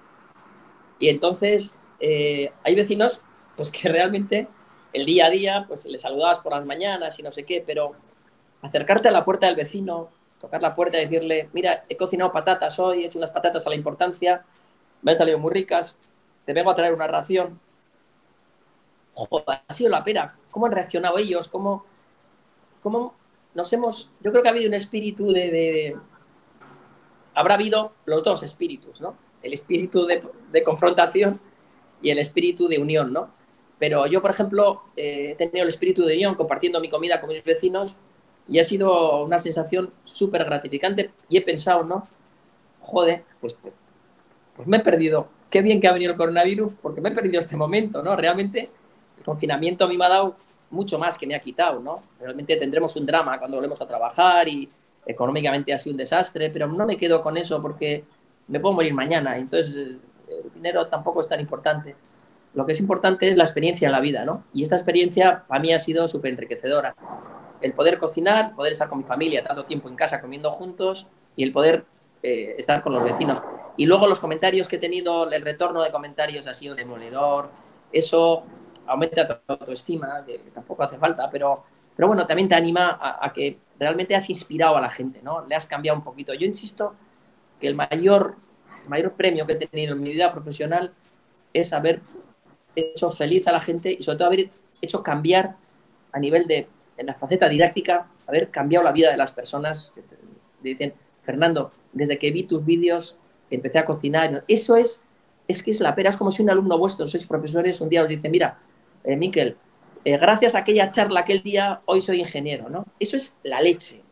Y entonces eh, hay vecinos pues, que realmente el día a día pues les saludabas por las mañanas y no sé qué, pero acercarte a la puerta del vecino, tocar la puerta y decirle, mira, he cocinado patatas hoy, he hecho unas patatas a la importancia, me han salido muy ricas, te vengo a traer una ración. Joder, ha sido la pera. ¿Cómo han reaccionado ellos? ¿Cómo, cómo nos hemos...? Yo creo que ha habido un espíritu de... de, de... Habrá habido los dos espíritus, ¿no? El espíritu de, de confrontación y el espíritu de unión, ¿no? Pero yo, por ejemplo, eh, he tenido el espíritu de unión compartiendo mi comida con mis vecinos y ha sido una sensación súper gratificante y he pensado, ¿no? Joder, pues, pues, pues me he perdido. Qué bien que ha venido el coronavirus porque me he perdido este momento, ¿no? Realmente el confinamiento a mí me ha dado mucho más que me ha quitado, ¿no? Realmente tendremos un drama cuando volvemos a trabajar y económicamente ha sido un desastre, pero no me quedo con eso porque me puedo morir mañana, entonces el dinero tampoco es tan importante. Lo que es importante es la experiencia en la vida, ¿no? Y esta experiencia para mí ha sido súper enriquecedora. El poder cocinar, poder estar con mi familia tanto tiempo en casa comiendo juntos y el poder eh, estar con los vecinos. Y luego los comentarios que he tenido, el retorno de comentarios ha sido demoledor. Eso aumenta tu autoestima, que tampoco hace falta, pero, pero bueno, también te anima a, a que realmente has inspirado a la gente, ¿no? Le has cambiado un poquito. Yo insisto que el mayor, el mayor premio que he tenido en mi vida profesional es haber hecho feliz a la gente y sobre todo haber hecho cambiar a nivel de, en la faceta didáctica, haber cambiado la vida de las personas. Dicen, Fernando, desde que vi tus vídeos empecé a cocinar. Eso es, es que es la pera, es como si un alumno vuestro, sois profesores, un día os dice, mira, eh, Miquel, eh, gracias a aquella charla aquel día, hoy soy ingeniero, ¿no? Eso es la leche.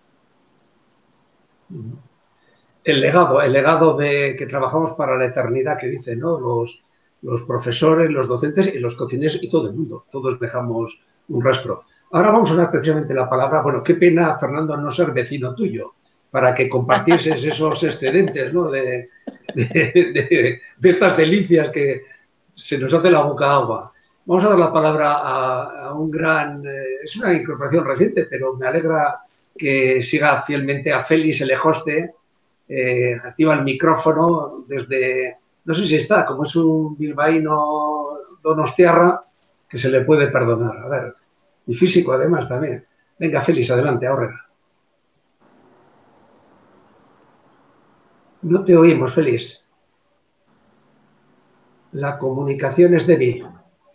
El legado, el legado de que trabajamos para la eternidad, que dicen, ¿no? Los, los profesores, los docentes y los cocineros y todo el mundo. Todos dejamos un rastro. Ahora vamos a dar precisamente la palabra. Bueno, qué pena, Fernando, no ser vecino tuyo, para que compartieses esos excedentes, ¿no? De, de, de, de estas delicias que se nos hace la boca agua. Vamos a dar la palabra a, a un gran... Eh, es una incorporación reciente, pero me alegra que siga fielmente a Félix Elejoste. Eh, activa el micrófono desde... No sé si está, como es un bilbaíno donostiarra, que se le puede perdonar. A ver, y físico además también. Venga, Félix, adelante, ahora. No te oímos, Félix. La comunicación es débil.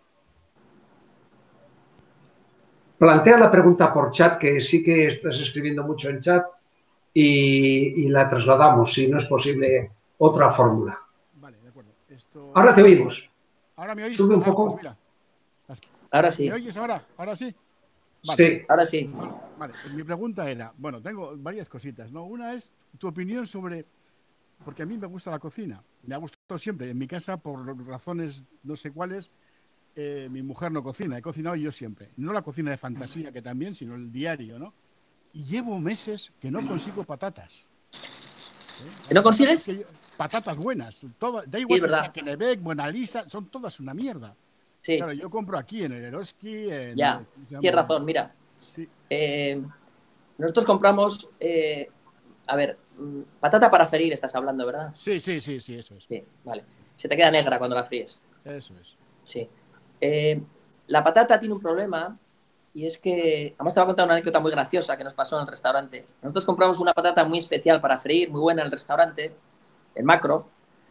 Plantea la pregunta por chat, que sí que estás escribiendo mucho en chat, y, y la trasladamos, si no es posible, otra fórmula. Vale, de acuerdo. Esto... Ahora te oímos. ¿Ahora me oís? Sube un ah, poco. Pues mira. Ahora sí. ¿Me oyes ahora? ¿Ahora sí? Vale. Sí. Ahora sí. Bueno, vale, pues mi pregunta era, bueno, tengo varias cositas, ¿no? Una es tu opinión sobre, porque a mí me gusta la cocina, me ha gustado siempre. En mi casa, por razones no sé cuáles, eh, mi mujer no cocina, he cocinado yo siempre. No la cocina de fantasía, que también, sino el diario, ¿no? Y llevo meses que no consigo patatas. ¿Que no consigues? Patatas, que, patatas buenas. Todo, da igual sí, que sea Kennebec, Buena Lisa, son todas una mierda. Sí. Claro, yo compro aquí en el Eroski. En, ya, tienes razón, mira. Sí. Eh, nosotros compramos, eh, a ver, patata para freír estás hablando, ¿verdad? Sí, sí, sí, sí, eso es. Sí, vale. Se te queda negra cuando la fríes. Eso es. Sí. Eh, la patata tiene un problema y es que, además te voy a contar una anécdota muy graciosa que nos pasó en el restaurante. Nosotros compramos una patata muy especial para freír, muy buena en el restaurante, en Macro,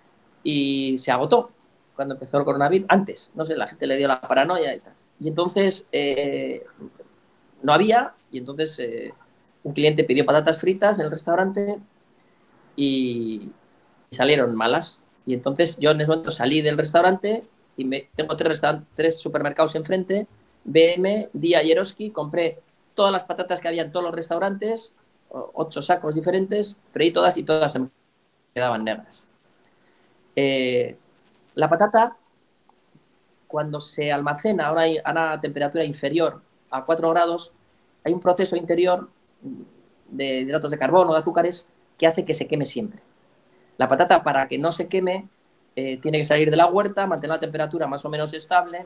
y se agotó cuando empezó el coronavirus. Antes, no sé, la gente le dio la paranoia y tal. Y entonces eh, no había, y entonces eh, un cliente pidió patatas fritas en el restaurante y, y salieron malas. Y entonces yo en ese momento salí del restaurante y me, tengo tres, tres supermercados enfrente, B M, Día y Eroski, compré todas las patatas que había en todos los restaurantes, ocho sacos diferentes, freí todas y todas se me quedaban negras. Eh, la patata, cuando se almacena a una, a una temperatura inferior a cuatro grados, hay un proceso interior de hidratos de carbono, de azúcares, que hace que se queme siempre. La patata, para que no se queme, eh, tiene que salir de la huerta, mantener la temperatura más o menos estable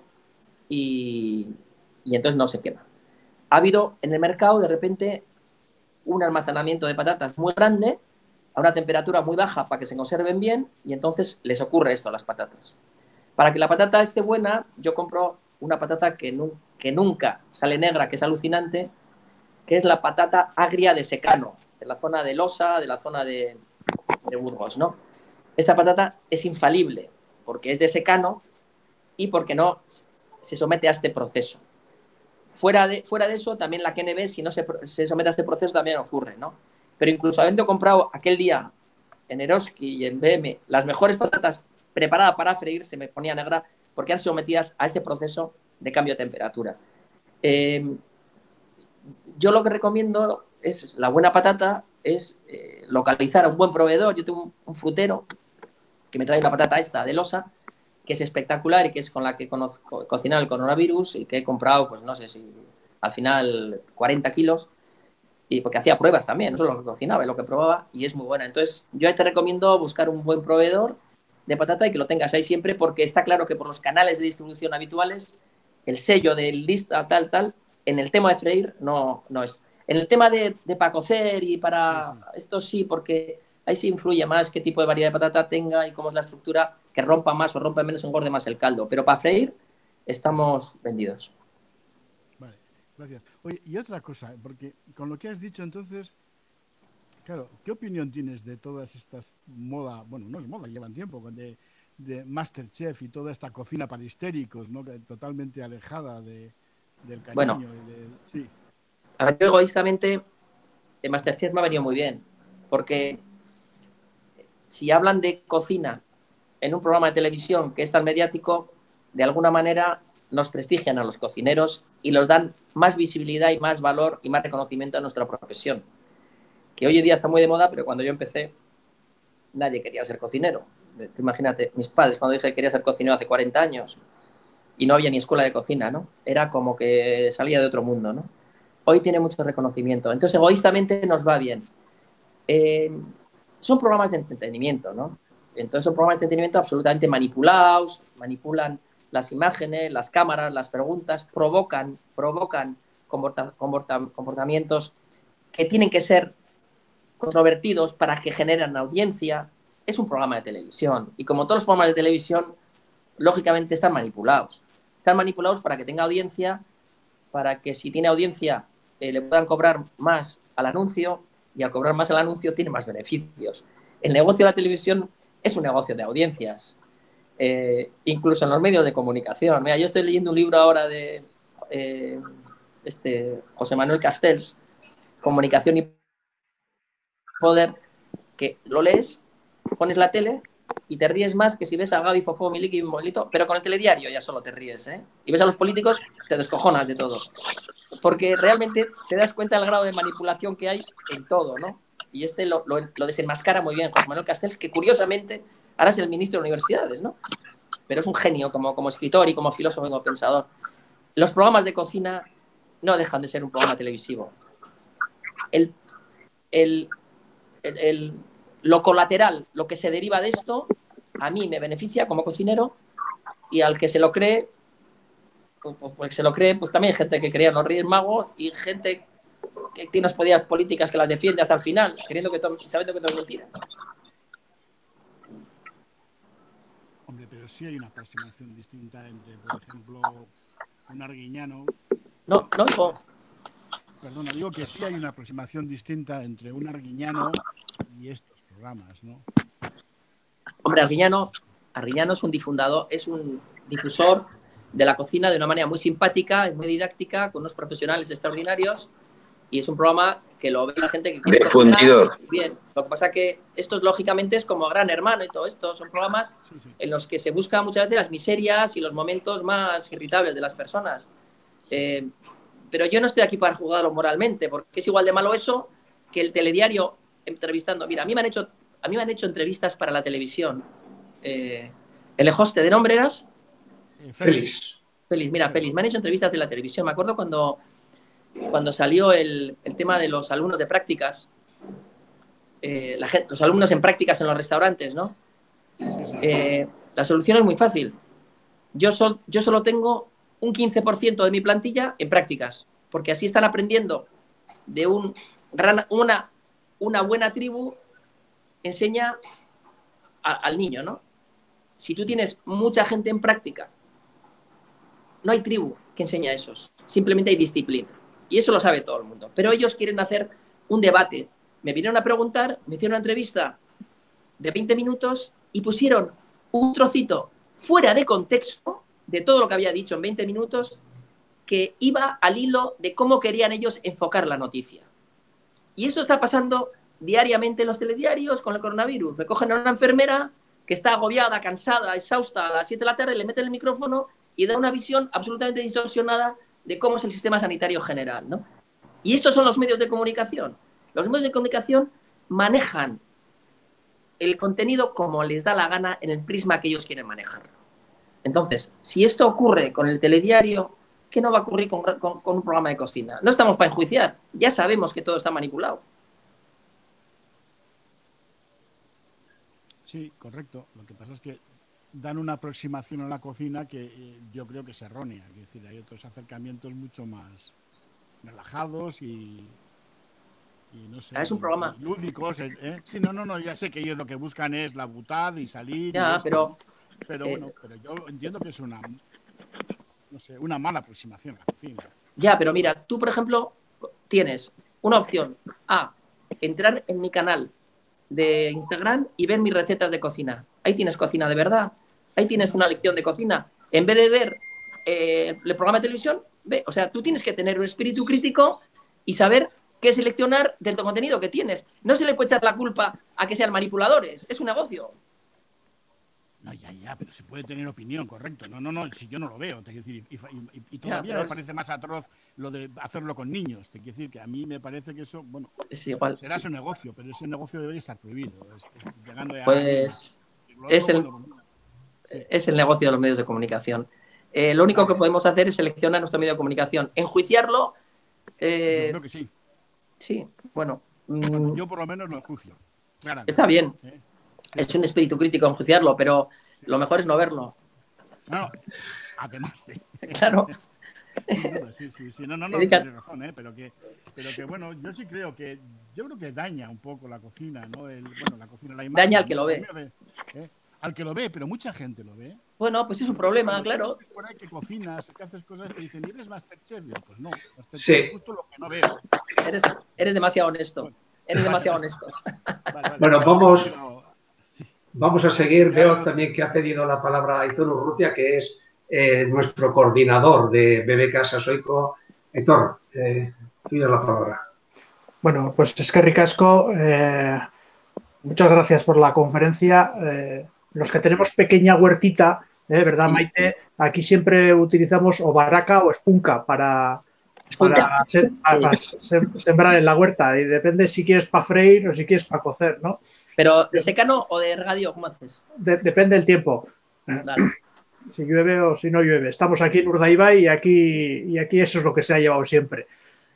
y, y entonces no se quema. Ha habido en el mercado, de repente, un almacenamiento de patatas muy grande a una temperatura muy baja para que se conserven bien y entonces les ocurre esto a las patatas. Para que la patata esté buena, yo compro una patata que, nu que nunca sale negra, que es alucinante, que es la patata agria de secano, de la zona de Losa, de la zona de, de Burgos, ¿no? Esta patata es infalible porque es de secano y porque no se somete a este proceso. Fuera de, fuera de eso, también la Kennebec, si no se, se somete a este proceso, también ocurre, ¿no? Pero incluso habiendo comprado aquel día en Eroski y en B M las mejores patatas preparadas para freír, se me ponía negra porque han sido sometidas a este proceso de cambio de temperatura. Eh, yo lo que recomiendo es, la buena patata, es eh, localizar a un buen proveedor. Yo tengo un, un frutero que me trae una patata esta de Losa, que es espectacular y que es con la que conozco, cocinar el coronavirus y que he comprado, pues no sé si al final cuarenta kilos, y porque hacía pruebas también, no solo lo que cocinaba, lo que probaba, y es muy buena. Entonces, yo te recomiendo buscar un buen proveedor de patata y que lo tengas ahí siempre, porque está claro que por los canales de distribución habituales, el sello del lista, tal, tal, en el tema de freír no, no es. En el tema de, de para cocer y para sí, sí. esto sí, porque ahí sí influye más qué tipo de variedad de patata tenga y cómo es la estructura, que rompa más o rompa menos, engorde más el caldo. Pero para freír estamos vendidos. Vale, gracias. Oye, y otra cosa, porque con lo que has dicho entonces, claro, ¿qué opinión tienes de todas estas moda, bueno, no es moda, llevan tiempo, de, de Masterchef y toda esta cocina para histéricos, ¿no? Totalmente alejada de, del cariño. Bueno, y de, sí. A ver, yo egoístamente, el Masterchef me ha venido muy bien, porque si hablan de cocina en un programa de televisión que es tan mediático, de alguna manera nos prestigian a los cocineros y los dan más visibilidad y más valor y más reconocimiento a nuestra profesión, que hoy en día está muy de moda, pero cuando yo empecé nadie quería ser cocinero. Imagínate, mis padres cuando dije que quería ser cocinero hace cuarenta años y no había ni escuela de cocina, ¿no? Era como que salía de otro mundo, ¿no? Hoy tiene mucho reconocimiento, entonces egoístamente nos va bien. Eh, son programas de entretenimiento, ¿no? Entonces son programas de entretenimiento absolutamente manipulados, manipulan las imágenes, las cámaras, las preguntas, provocan, provocan comporta, comporta, comportamientos que tienen que ser controvertidos para que generen audiencia. Es un programa de televisión y como todos los programas de televisión, lógicamente están manipulados. Están manipulados para que tenga audiencia, para que si tiene audiencia eh, le puedan cobrar más al anuncio y al cobrar más al anuncio tiene más beneficios. El negocio de la televisión es un negocio de audiencias, eh, incluso en los medios de comunicación. Mira, yo estoy leyendo un libro ahora de eh, este, José Manuel Castells, Comunicación y Poder, que lo lees, pones la tele y te ríes más que si ves a Gaby, Fofó, Miliki y Molito, pero con el telediario ya solo te ríes, ¿eh? Y ves a los políticos, te descojonas de todo. Porque realmente te das cuenta del grado de manipulación que hay en todo, ¿no? Y este lo, lo, lo desenmascara muy bien José Manuel Castells, que curiosamente ahora es el ministro de Universidades, ¿no? Pero es un genio como, como escritor y como filósofo y como pensador. Los programas de cocina no dejan de ser un programa televisivo. El, el, el, el, lo colateral, lo que se deriva de esto, a mí me beneficia como cocinero y al que se lo cree, pues, pues que se lo cree, pues también hay gente que creía en los Reyes Magos y gente que tiene unas políticas políticas que las defiende hasta el final, queriendo que todo, sabiendo que todo es mentira. Hombre, pero sí hay una aproximación distinta entre, por ejemplo, un arguiñano. No, no, hijo. Perdona, digo que sí hay una aproximación distinta entre un arguiñano y estos programas, ¿no? Hombre, Arguiñano, Arguiñano es un difundador, es un difusor de la cocina de una manera muy simpática y muy didáctica, con unos profesionales extraordinarios, y es un programa que lo ve la gente que quiere Difundidor. Bien. Lo que pasa que esto lógicamente es como Gran Hermano y todo esto, son programas Sí, sí. en los que se buscan muchas veces las miserias y los momentos más irritables de las personas. Eh, pero yo no estoy aquí para juzgarlo moralmente, porque es igual de malo eso que el telediario entrevistando. Mira, a mí me han hecho, a mí me han hecho entrevistas para la televisión. Eh, ¿El hoste de nombre eras? Eh, Félix. Félix, mira, Félix, me han hecho entrevistas de la televisión. Me acuerdo cuando, cuando salió el, el tema de los alumnos de prácticas, eh, la gente, los alumnos en prácticas en los restaurantes, ¿no? Eh, la solución es muy fácil. Yo, sol, yo solo tengo un quince por ciento de mi plantilla en prácticas, porque así están aprendiendo de un gran, una, una buena tribu, enseña a, al niño, ¿no? Si tú tienes mucha gente en práctica, no hay tribu que enseñe a esos, simplemente hay disciplina. Y eso lo sabe todo el mundo. Pero ellos quieren hacer un debate. Me vinieron a preguntar, me hicieron una entrevista de veinte minutos y pusieron un trocito fuera de contexto de todo lo que había dicho en veinte minutos, que iba al hilo de cómo querían ellos enfocar la noticia. Y esto está pasando diariamente en los telediarios con el coronavirus. Recogen a una enfermera que está agobiada, cansada, exhausta a las siete de la tarde, le meten el micrófono y da una visión absolutamente distorsionada de cómo es el sistema sanitario general, ¿no? Y estos son los medios de comunicación. Los medios de comunicación manejan el contenido como les da la gana en el prisma que ellos quieren manejarlo. Entonces, si esto ocurre con el telediario, ¿qué no va a ocurrir con, con, con un programa de cocina? No estamos para enjuiciar, ya sabemos que todo está manipulado. Sí, correcto. Lo que pasa es que dan una aproximación a la cocina que eh, yo creo que es errónea. Es decir, hay otros acercamientos mucho más relajados y, y no sé. Ah, es un programa. Lúdicos. ¿eh? Sí, no, no, no, ya sé que ellos lo que buscan es la butad y salir. Ya, y pero... Pero eh, bueno, pero yo entiendo que es una, no sé, una mala aproximación a la cocina. Ya, pero mira, tú, por ejemplo, tienes una opción. A, entrar en mi canal de Instagram y ver mis recetas de cocina. Ahí tienes cocina de verdad. Ahí tienes una lección de cocina. En vez de ver eh, el programa de televisión, ve, o sea, tú tienes que tener un espíritu crítico y saber qué seleccionar del contenido que tienes. No se le puede echar la culpa a que sean manipuladores. Es un negocio. No, ya, ya, pero se puede tener opinión, correcto. No, no, no, si yo no lo veo, te quiero decir, y, y, y todavía ya, me es... parece más atroz lo de hacerlo con niños. Te quiero decir que a mí me parece que eso, bueno, es igual. Será su negocio, pero ese negocio debería estar prohibido. Este, llegando a pues luego, es, el, bueno, es el negocio de los medios de comunicación. Eh, lo único que podemos hacer es seleccionar nuestro medio de comunicación. Enjuiciarlo. Eh, yo creo que sí. Sí, bueno. bueno yo por lo menos lo enjuicio. Claramente. Está bien. ¿Eh? Es un espíritu crítico enjuiciarlo, pero sí. Lo mejor es no verlo. No, además de... Claro. Sí, sí, sí. No, no, no, tienes razón, ¿eh? Pero que, pero que, bueno, yo sí creo que, yo creo que daña un poco la cocina, ¿no? El, bueno, la cocina, la imagen. Daña al que lo ve. De, ¿eh? Al que lo ve, pero mucha gente lo ve. Bueno, pues es un problema, Cuando claro. Por ahí que cocinas, que haces cosas, te dicen, ¿eres Masterchef? Yo, pues no, Masterchef sí. es justo lo que no veo. Eres, eres demasiado honesto. Bueno. Eres demasiado honesto. Vale, vale. Bueno, vamos, vamos a seguir. Veo también que ha pedido la palabra Aitor Urrutia, que es eh, nuestro coordinador de B B K Sasoiko. Aitor, eh, tuya la palabra. Bueno, pues es que ricasco. Eh, muchas gracias por la conferencia. Eh, los que tenemos pequeña huertita, eh, ¿verdad, Maite? Aquí siempre utilizamos o baraca o espunca para... para se, para sembrar en la huerta y depende si quieres para freír o si quieres para cocer, ¿no? Pero ¿de secano o de regadío? ¿Cómo haces? De, depende del tiempo. Dale. Si llueve o si no llueve. Estamos aquí en Urdaibai y aquí, y aquí eso es lo que se ha llevado siempre.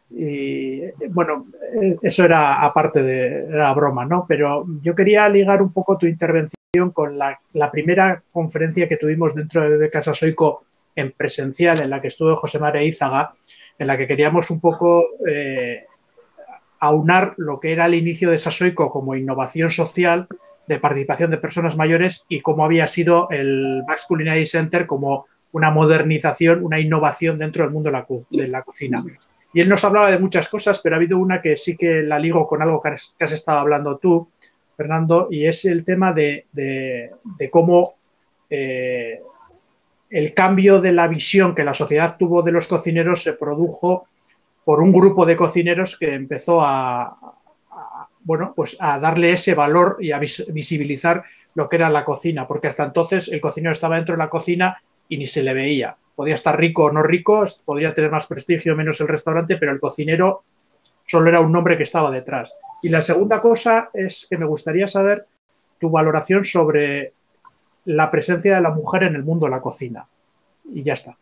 Y bueno, eso era aparte de la broma, ¿no? Pero yo quería ligar un poco tu intervención con la, la primera conferencia que tuvimos dentro de B B K Sasoico en presencial, en la que estuvo José María Ízaga, en la que queríamos un poco eh, aunar lo que era el inicio de Sasoico como innovación social de participación de personas mayores y cómo había sido el Basque Culinary Center como una modernización, una innovación dentro del mundo de la, de la cocina. Y él nos hablaba de muchas cosas, pero ha habido una que sí que la ligo con algo que has, que has estado hablando tú, Fernando, y es el tema de, de, de cómo eh, el cambio de la visión que la sociedad tuvo de los cocineros se produjo por un grupo de cocineros que empezó a, a, bueno, pues a darle ese valor y a vis, visibilizar lo que era la cocina, porque hasta entonces el cocinero estaba dentro de la cocina y ni se le veía. Podía estar rico o no rico, podría tener más prestigio o menos el restaurante, pero el cocinero solo era un nombre que estaba detrás. Y la segunda cosa es que me gustaría saber tu valoración sobre la presencia de la mujer en el mundo de la cocina. Y ya está.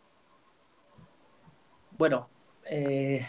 Bueno, eh,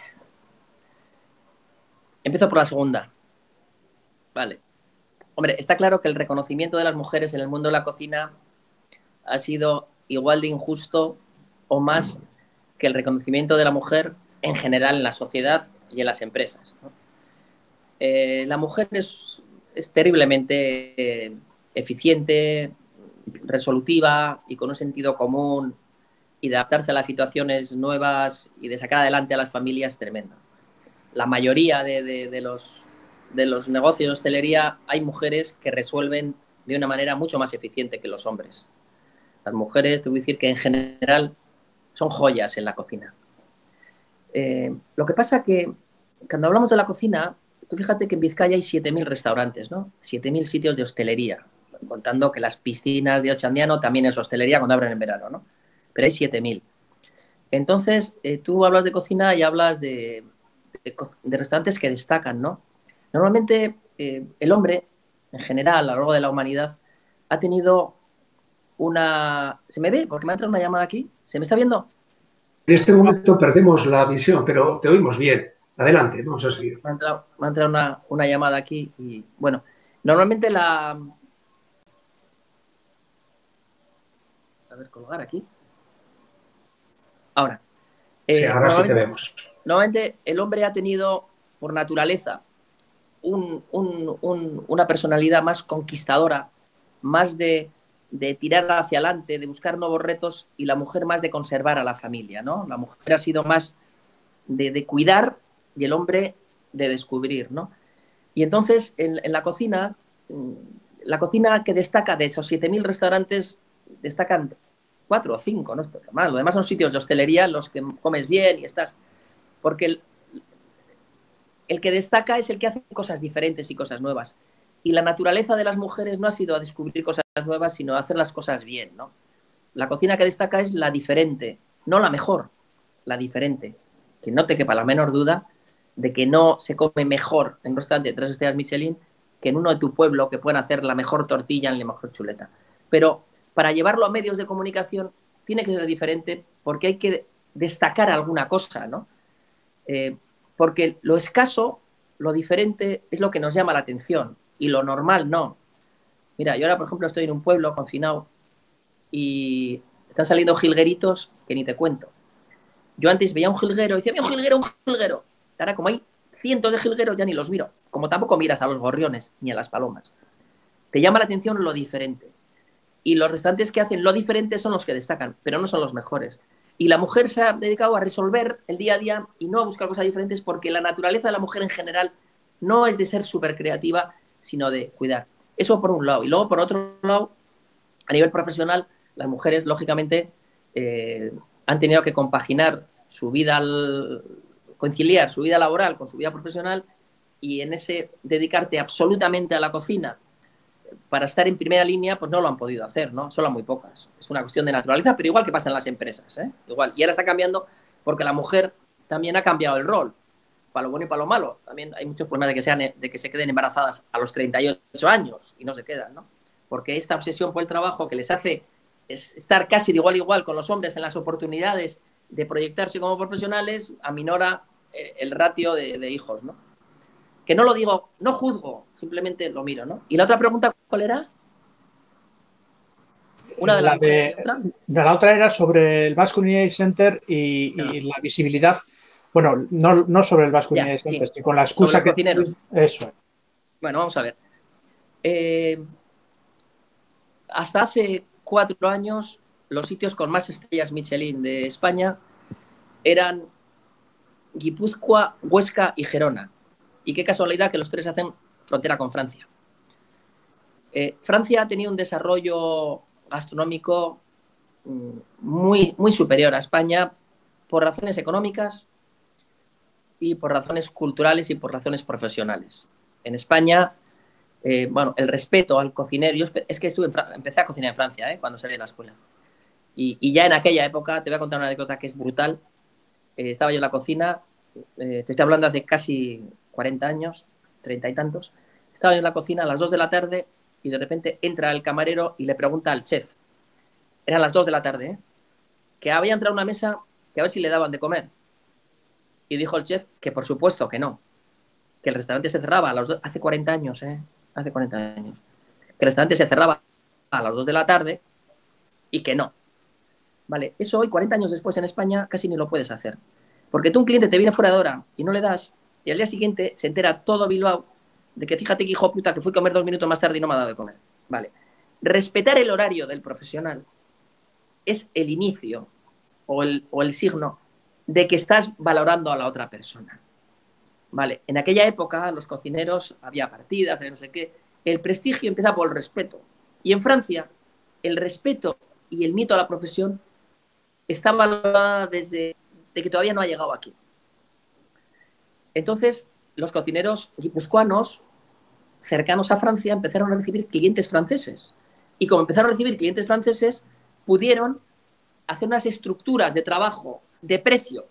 empiezo por la segunda. Vale. Hombre, está claro que el reconocimiento de las mujeres en el mundo de la cocina ha sido igual de injusto o más que el reconocimiento de la mujer en general en la sociedad y en las empresas, ¿no? Eh, la mujer es, es terriblemente eh, eficiente, resolutiva y con un sentido común y de adaptarse a las situaciones nuevas y de sacar adelante a las familias tremenda. La mayoría de, de, de, los, de los negocios de hostelería hay mujeres que resuelven de una manera mucho más eficiente que los hombres. Las mujeres, te voy a decir que en general son joyas en la cocina. Eh, lo que pasa que cuando hablamos de la cocina, tú fíjate que en Vizcaya hay siete mil restaurantes, ¿no? siete mil sitios de hostelería, contando que las piscinas de Ochandiano también es hostelería cuando abren en verano, ¿no? Pero hay siete mil. Entonces, eh, tú hablas de cocina y hablas de, de, de restaurantes que destacan, ¿no? Normalmente eh, el hombre, en general, a lo largo de la humanidad, ha tenido una... ¿Se me ve? Porque me ha entrado una llamada aquí. ¿Se me está viendo? En este momento perdemos la visión, pero te oímos bien. Adelante, vamos a seguir. Me ha entrado, me ha entrado una, una llamada aquí y, bueno, normalmente la... A ver, colgar aquí. Ahora. Eh, sí, ahora sí te vemos. Normalmente el hombre ha tenido, por naturaleza, un, un, un, una personalidad más conquistadora, más de... de tirar hacia adelante, de buscar nuevos retos, y la mujer más de conservar a la familia, ¿no? La mujer ha sido más de, de cuidar y el hombre de descubrir, ¿no? Y entonces, en, en la cocina, la cocina que destaca de esos siete mil restaurantes, destacan cuatro o cinco, ¿no? Esto es más. Lo demás son sitios de hostelería en los que comes bien y estás... Porque el, el que destaca es el que hace cosas diferentes y cosas nuevas. Y la naturaleza de las mujeres no ha sido a descubrir cosas nuevas, sino a hacer las cosas bien, ¿no? La cocina que destaca es la diferente, no la mejor, la diferente. Que no te quepa la menor duda de que no se come mejor en un restaurante de tres estrellas Michelin que en uno de tu pueblo que pueden hacer la mejor tortilla en la mejor chuleta. Pero para llevarlo a medios de comunicación tiene que ser diferente porque hay que destacar alguna cosa, ¿no? Eh, porque lo escaso, lo diferente, es lo que nos llama la atención. Y lo normal no. Mira, yo ahora, por ejemplo, estoy en un pueblo confinado y están saliendo jilgueritos que ni te cuento. Yo antes veía un jilguero y decía, mira, un jilguero, un jilguero. Ahora, como hay cientos de jilgueros, ya ni los miro. Como tampoco miras a los gorriones ni a las palomas. Te llama la atención lo diferente. Y los restaurantes que hacen lo diferente son los que destacan, pero no son los mejores. Y la mujer se ha dedicado a resolver el día a día y no a buscar cosas diferentes porque la naturaleza de la mujer en general no es de ser súper creativa, sino de cuidar. Eso por un lado. Y luego, por otro lado, a nivel profesional, las mujeres, lógicamente, eh, han tenido que compaginar su vida, al, conciliar su vida laboral con su vida profesional y en ese dedicarte absolutamente a la cocina para estar en primera línea, pues no lo han podido hacer, ¿no? Solo muy pocas. Es una cuestión de naturaleza, pero igual que pasa en las empresas, ¿eh? Igual. Y ahora está cambiando porque la mujer también ha cambiado el rol. Para lo bueno y para lo malo. También hay muchos problemas de que, sean, de que se queden embarazadas a los treinta y ocho años y no se quedan, ¿no? Porque esta obsesión por el trabajo que les hace es estar casi de igual a igual con los hombres en las oportunidades de proyectarse como profesionales aminora el ratio de, de hijos, ¿no? Que no lo digo, no juzgo, simplemente lo miro, ¿no? ¿Y la otra pregunta cuál era? Una de la las de, mujeres, ¿y otra? La otra era sobre el Basque Community Center y, No. y la visibilidad. Bueno, no, no sobre el Basque Ya, Community Center, sí. sino con la excusa Sobre que... los cocineros. Eso. Bueno, vamos a ver. Eh, hasta hace cuatro años, los sitios con más estrellas Michelin de España eran Guipúzcoa, Huesca y Gerona. Y qué casualidad que los tres hacen frontera con Francia. Eh, Francia ha tenido un desarrollo gastronómico muy, muy superior a España por razones económicas y por razones culturales y por razones profesionales. En España, eh, bueno, el respeto al cocinero, yo es que estuve en empecé a cocinar en Francia, ¿eh? Cuando salí de la escuela. Y, y ya en aquella época, te voy a contar una anécdota que es brutal. Eh, estaba yo en la cocina, eh, te estoy hablando hace casi cuarenta años, treinta y tantos. Estaba yo en la cocina a las dos de la tarde y de repente entra el camarero y le pregunta al chef, eran las dos de la tarde, ¿eh? Que había entrado a una mesa que a ver si le daban de comer. Y dijo el chef que por supuesto que no, que el restaurante se cerraba a las dos, hace cuarenta años, ¿eh? Hace cuarenta años. Que el restaurante se cerraba a las dos de la tarde y que no. Vale, eso hoy, cuarenta años después en España, casi ni lo puedes hacer. Porque tú un cliente te viene fuera de hora y no le das, y al día siguiente se entera todo Bilbao de que fíjate que hijo puta que fui a comer dos minutos más tarde y no me ha dado de comer. Vale. Respetar el horario del profesional es el inicio o el, o el signo de que estás valorando a la otra persona. Vale, en aquella época los cocineros había partidas, había no sé qué. El prestigio empieza por el respeto. Y en Francia, el respeto y el mito a la profesión está valorada desde de que todavía no ha llegado aquí. Entonces, los cocineros guipuzcoanos cercanos a Francia empezaron a recibir clientes franceses. Y como empezaron a recibir clientes franceses, pudieron hacer unas estructuras de trabajo, de precio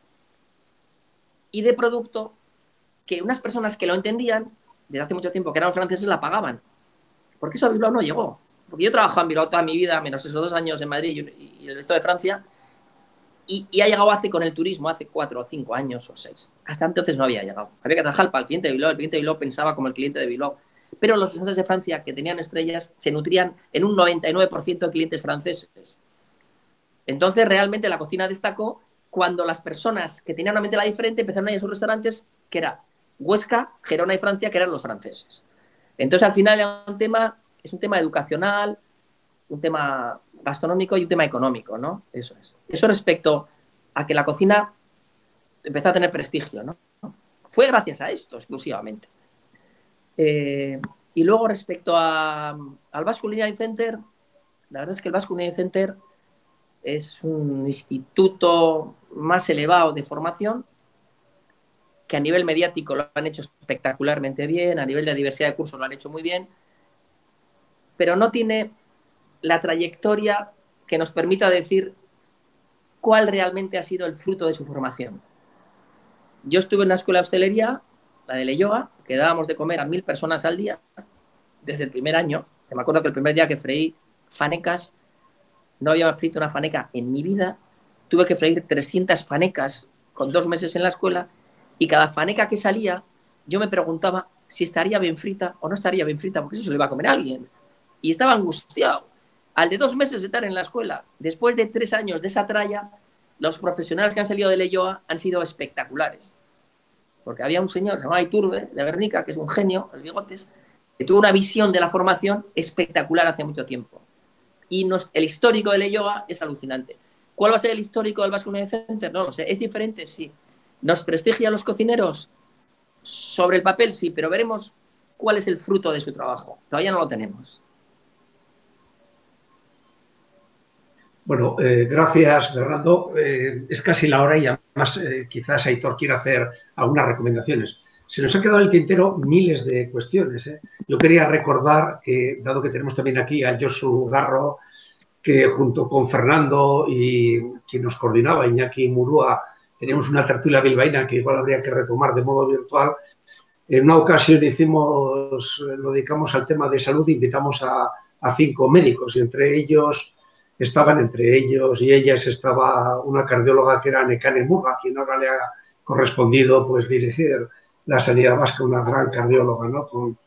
y de producto que unas personas que lo entendían desde hace mucho tiempo, que eran los franceses, la pagaban. Porque eso a Bilbao no llegó. Porque yo he trabajado en Bilbao toda mi vida, menos esos dos años en Madrid y el resto de Francia, y, y ha llegado hace con el turismo, hace cuatro o cinco años o seis. Hasta entonces no había llegado. Había que trabajar para el cliente de Bilbao, el cliente de Bilbao pensaba como el cliente de Bilbao. Pero los restaurantes de Francia que tenían estrellas se nutrían en un noventa y nueve por ciento de clientes franceses. Entonces realmente la cocina destacó cuando las personas que tenían una mentalidad diferente empezaron a ir a sus restaurantes, que era Huesca, Gerona y Francia, que eran los franceses. Entonces al final era un tema, es un tema educacional, un tema gastronómico y un tema económico, ¿no? Eso es. Eso respecto a que la cocina empezó a tener prestigio, ¿no? Fue gracias a esto exclusivamente. Eh, y luego respecto a, al Basque Culinary Center, la verdad es que el Basque Culinary Center es un instituto más elevado de formación que a nivel mediático lo han hecho espectacularmente bien, a nivel de diversidad de cursos lo han hecho muy bien, pero no tiene la trayectoria que nos permita decir cuál realmente ha sido el fruto de su formación. Yo estuve en una escuela de hostelería, la de Leyoa, que dábamos de comer a mil personas al día desde el primer año. Me acuerdo que el primer día que freí fanecas, no había frito una faneca en mi vida, tuve que freír trescientas fanecas con dos meses en la escuela y cada faneca que salía yo me preguntaba si estaría bien frita o no estaría bien frita, porque eso se lo iba a comer a alguien. Y estaba angustiado. Al de dos meses de estar en la escuela, después de tres años de esa tralla, los profesionales que han salido de Leyoa han sido espectaculares. Porque había un señor, se llamaba Iturbe, de Guernica, que es un genio, el bigotes, que tuvo una visión de la formación espectacular hace mucho tiempo. Y nos, el histórico de Leyoa es alucinante. ¿Cuál va a ser el histórico del Basque Culinary Center? No lo sé. ¿Es diferente? Sí. ¿Nos prestigia a los cocineros? Sobre el papel, sí, pero veremos cuál es el fruto de su trabajo. Todavía no lo tenemos. Bueno, eh, gracias, Fernando. Eh, es casi la hora y además eh, quizás Aitor quiera hacer algunas recomendaciones. Se nos ha quedado en el tintero miles de cuestiones, ¿eh? Yo quería recordar que, dado que tenemos también aquí a Josu Garro, que junto con Fernando y quien nos coordinaba, Iñaki Murúa, teníamos una tertulia bilbaína que igual habría que retomar de modo virtual. En una ocasión hicimos, lo dedicamos al tema de salud, invitamos a, a cinco médicos y entre ellos estaban, entre ellos y ellas estaba una cardióloga que era Nekane Murga, quien ahora le ha correspondido pues dirigir la sanidad vasca, una gran cardióloga, ¿no? Con,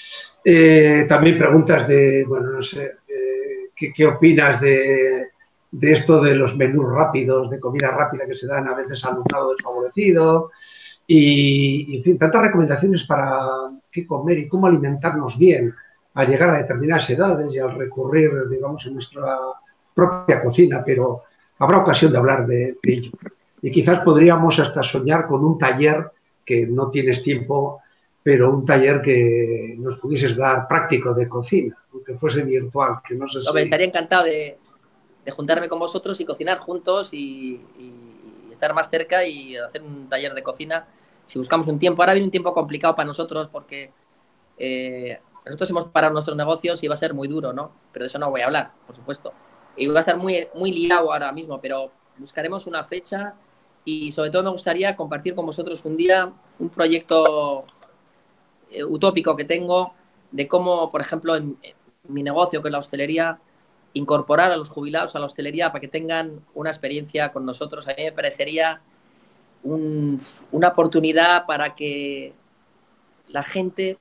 eh, también preguntas de, bueno, no sé, eh, ¿qué, ¿qué opinas de, de esto de los menús rápidos, de comida rápida que se dan a veces al alumnado desfavorecido? Y, y en fin, tantas recomendaciones para qué comer y cómo alimentarnos bien al llegar a determinadas edades y al recurrir, digamos, a nuestra propia cocina, pero habrá ocasión de hablar de, de ello. Y quizás podríamos hasta soñar con un taller, que no tienes tiempo, pero un taller que nos pudieses dar práctico de cocina, aunque fuese virtual, que no sé si... No, me estaría encantado de, de juntarme con vosotros y cocinar juntos y, y estar más cerca y hacer un taller de cocina si buscamos un tiempo. Ahora viene un tiempo complicado para nosotros porque eh, nosotros hemos parado nuestros negocios y va a ser muy duro, ¿no? Pero de eso no voy a hablar, por supuesto. Y va a estar muy, muy liado ahora mismo, pero buscaremos una fecha y sobre todo me gustaría compartir con vosotros un día un proyecto eh, utópico que tengo de cómo, por ejemplo, en, en mi negocio, que es la hostelería, incorporar a los jubilados a la hostelería para que tengan una experiencia con nosotros. A mí me parecería un, una oportunidad para que la gente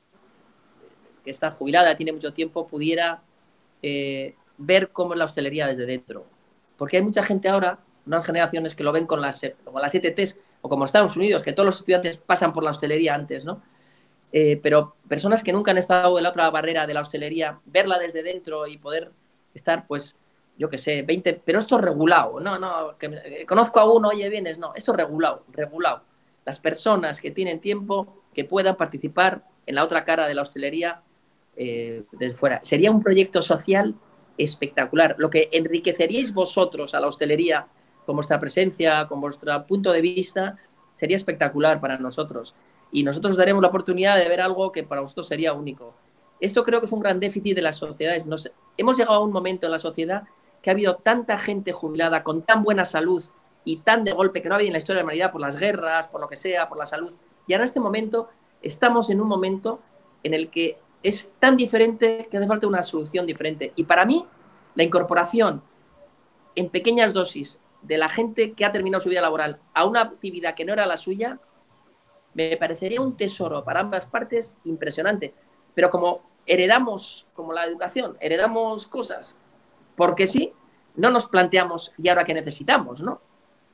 que está jubilada, tiene mucho tiempo, pudiera eh, ver cómo es la hostelería desde dentro. Porque hay mucha gente ahora, unas generaciones que lo ven con las, con las siete Tes, o como Estados Unidos, que todos los estudiantes pasan por la hostelería antes, ¿no? Eh, pero personas que nunca han estado en la otra barrera de la hostelería, verla desde dentro y poder estar, pues, yo qué sé, veinte, pero esto es regulado, no, no, que eh, conozco a uno, oye, vienes, no, esto es regulado, regulado. Las personas que tienen tiempo, que puedan participar en la otra cara de la hostelería eh, desde fuera. Sería un proyecto social espectacular. Lo que enriqueceríais vosotros a la hostelería con vuestra presencia, con vuestro punto de vista, sería espectacular para nosotros. Y nosotros os daremos la oportunidad de ver algo que para vosotros sería único. Esto creo que es un gran déficit de las sociedades. Nos, hemos llegado a un momento en la sociedad que ha habido tanta gente jubilada con tan buena salud y tan de golpe que no ha habido en la historia de la humanidad por las guerras, por lo que sea, por la salud. Y ahora en este momento estamos en un momento en el que es tan diferente que hace falta una solución diferente. Y para mí, la incorporación en pequeñas dosis de la gente que ha terminado su vida laboral a una actividad que no era la suya, me parecería un tesoro para ambas partes impresionante. Pero como heredamos, como la educación, heredamos cosas porque sí, no nos planteamos ¿y ahora qué necesitamos?, ¿no?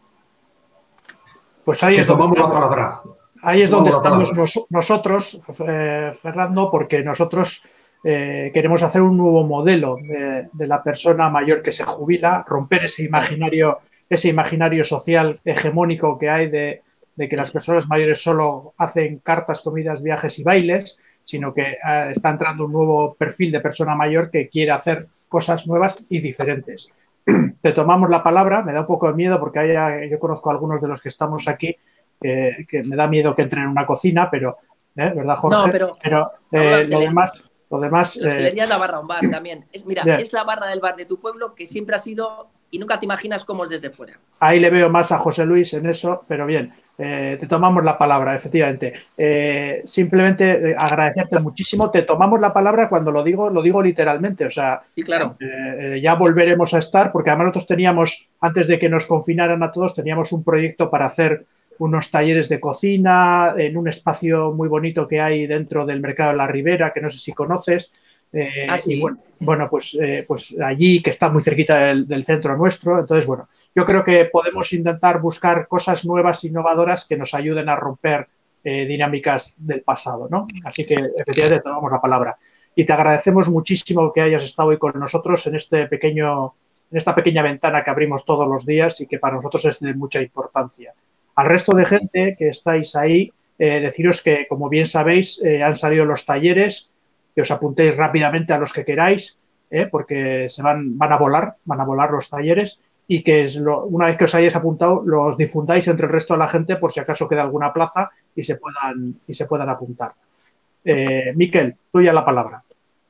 Pues ahí es tomamos donde, la palabra. Ahí es donde estamos nos, nosotros, eh, Fernando, porque nosotros eh, queremos hacer un nuevo modelo de, de la persona mayor que se jubila, romper ese imaginario, ese imaginario social hegemónico que hay de, de que las personas mayores solo hacen cartas, comidas, viajes y bailes, sino que eh, está entrando un nuevo perfil de persona mayor que quiere hacer cosas nuevas y diferentes. Te tomamos la palabra, me da un poco de miedo porque hay, yo conozco a algunos de los que estamos aquí eh, que me da miedo que entren en una cocina, pero, ¿eh? ¿verdad, Jorge? No, pero, pero eh, lo demás... Lo demás la hostelería eh, es la barra de un bar también. Es, mira, yeah. es la barra del bar de tu pueblo que siempre ha sido y nunca te imaginas cómo es desde fuera. Ahí le veo más a José Luis en eso, pero bien, eh, te tomamos la palabra, efectivamente. Eh, simplemente eh, agradecerte muchísimo. Te tomamos la palabra cuando lo digo, lo digo literalmente. O sea, sí, claro. eh, ya volveremos a estar, porque además nosotros teníamos, antes de que nos confinaran a todos, teníamos un proyecto para hacer unos talleres de cocina en un espacio muy bonito que hay dentro del Mercado de la Ribera, que no sé si conoces. Eh, ah, sí. Y bueno, bueno pues, eh, pues allí, que está muy cerquita del, del centro nuestro. Entonces, bueno, yo creo que podemos intentar buscar cosas nuevas, innovadoras, que nos ayuden a romper eh, dinámicas del pasado, ¿no? Así que, efectivamente, tomamos la palabra. Y te agradecemos muchísimo que hayas estado hoy con nosotros en este pequeño, en esta pequeña ventana que abrimos todos los días y que para nosotros es de mucha importancia. Al resto de gente que estáis ahí, eh, deciros que, como bien sabéis, eh, han salido los talleres, que os apuntéis rápidamente a los que queráis, eh, porque se van, van a volar, van a volar los talleres, y que es lo, una vez que os hayáis apuntado, los difundáis entre el resto de la gente por si acaso queda alguna plaza y se puedan, y se puedan apuntar. Eh, Miquel, tuya la palabra.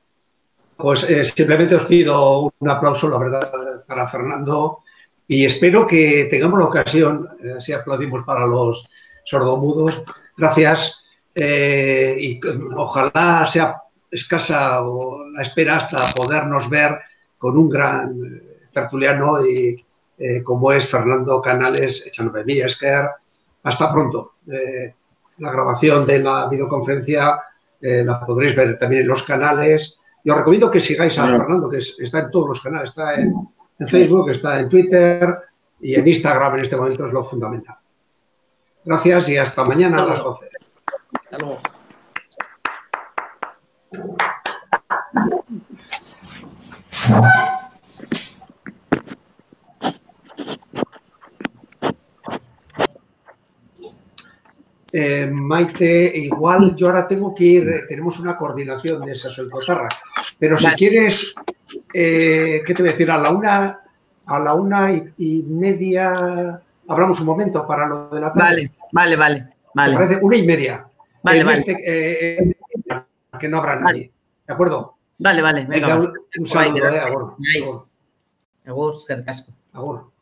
Pues eh, simplemente os pido un aplauso, la verdad, para Fernando. Y espero que tengamos la ocasión, eh, si aplaudimos para los sordomudos, gracias, eh, y ojalá sea escasa o la espera hasta podernos ver con un gran tertuliano y, eh, como es Fernando Canales, Echanove Mila Esker, hasta pronto. Eh, la grabación de la videoconferencia eh, la podréis ver también en los canales. Y os recomiendo que sigáis a Fernando, que es, está en todos los canales, está en, en Facebook, está en Twitter y en Instagram en este momento es lo fundamental. Gracias y hasta mañana a las doce. Hasta luego. Eh, Maite, igual yo ahora tengo que ir, eh, tenemos una coordinación de Sasoicotarra, pero si Vale. quieres, eh, ¿qué te voy a decir? A la una, a la una y, y media, hablamos un momento para lo de la tarde. Vale, vale, vale. ¿Te Vale, parece? Una y media. vale, En vale. este, eh, eh, que no habrá nadie. ¿De acuerdo? Vale, vale. Venga, Venga, vas. un, un saludo, eh, Agur. Bai. Agur. Agur, zer asko. Agur.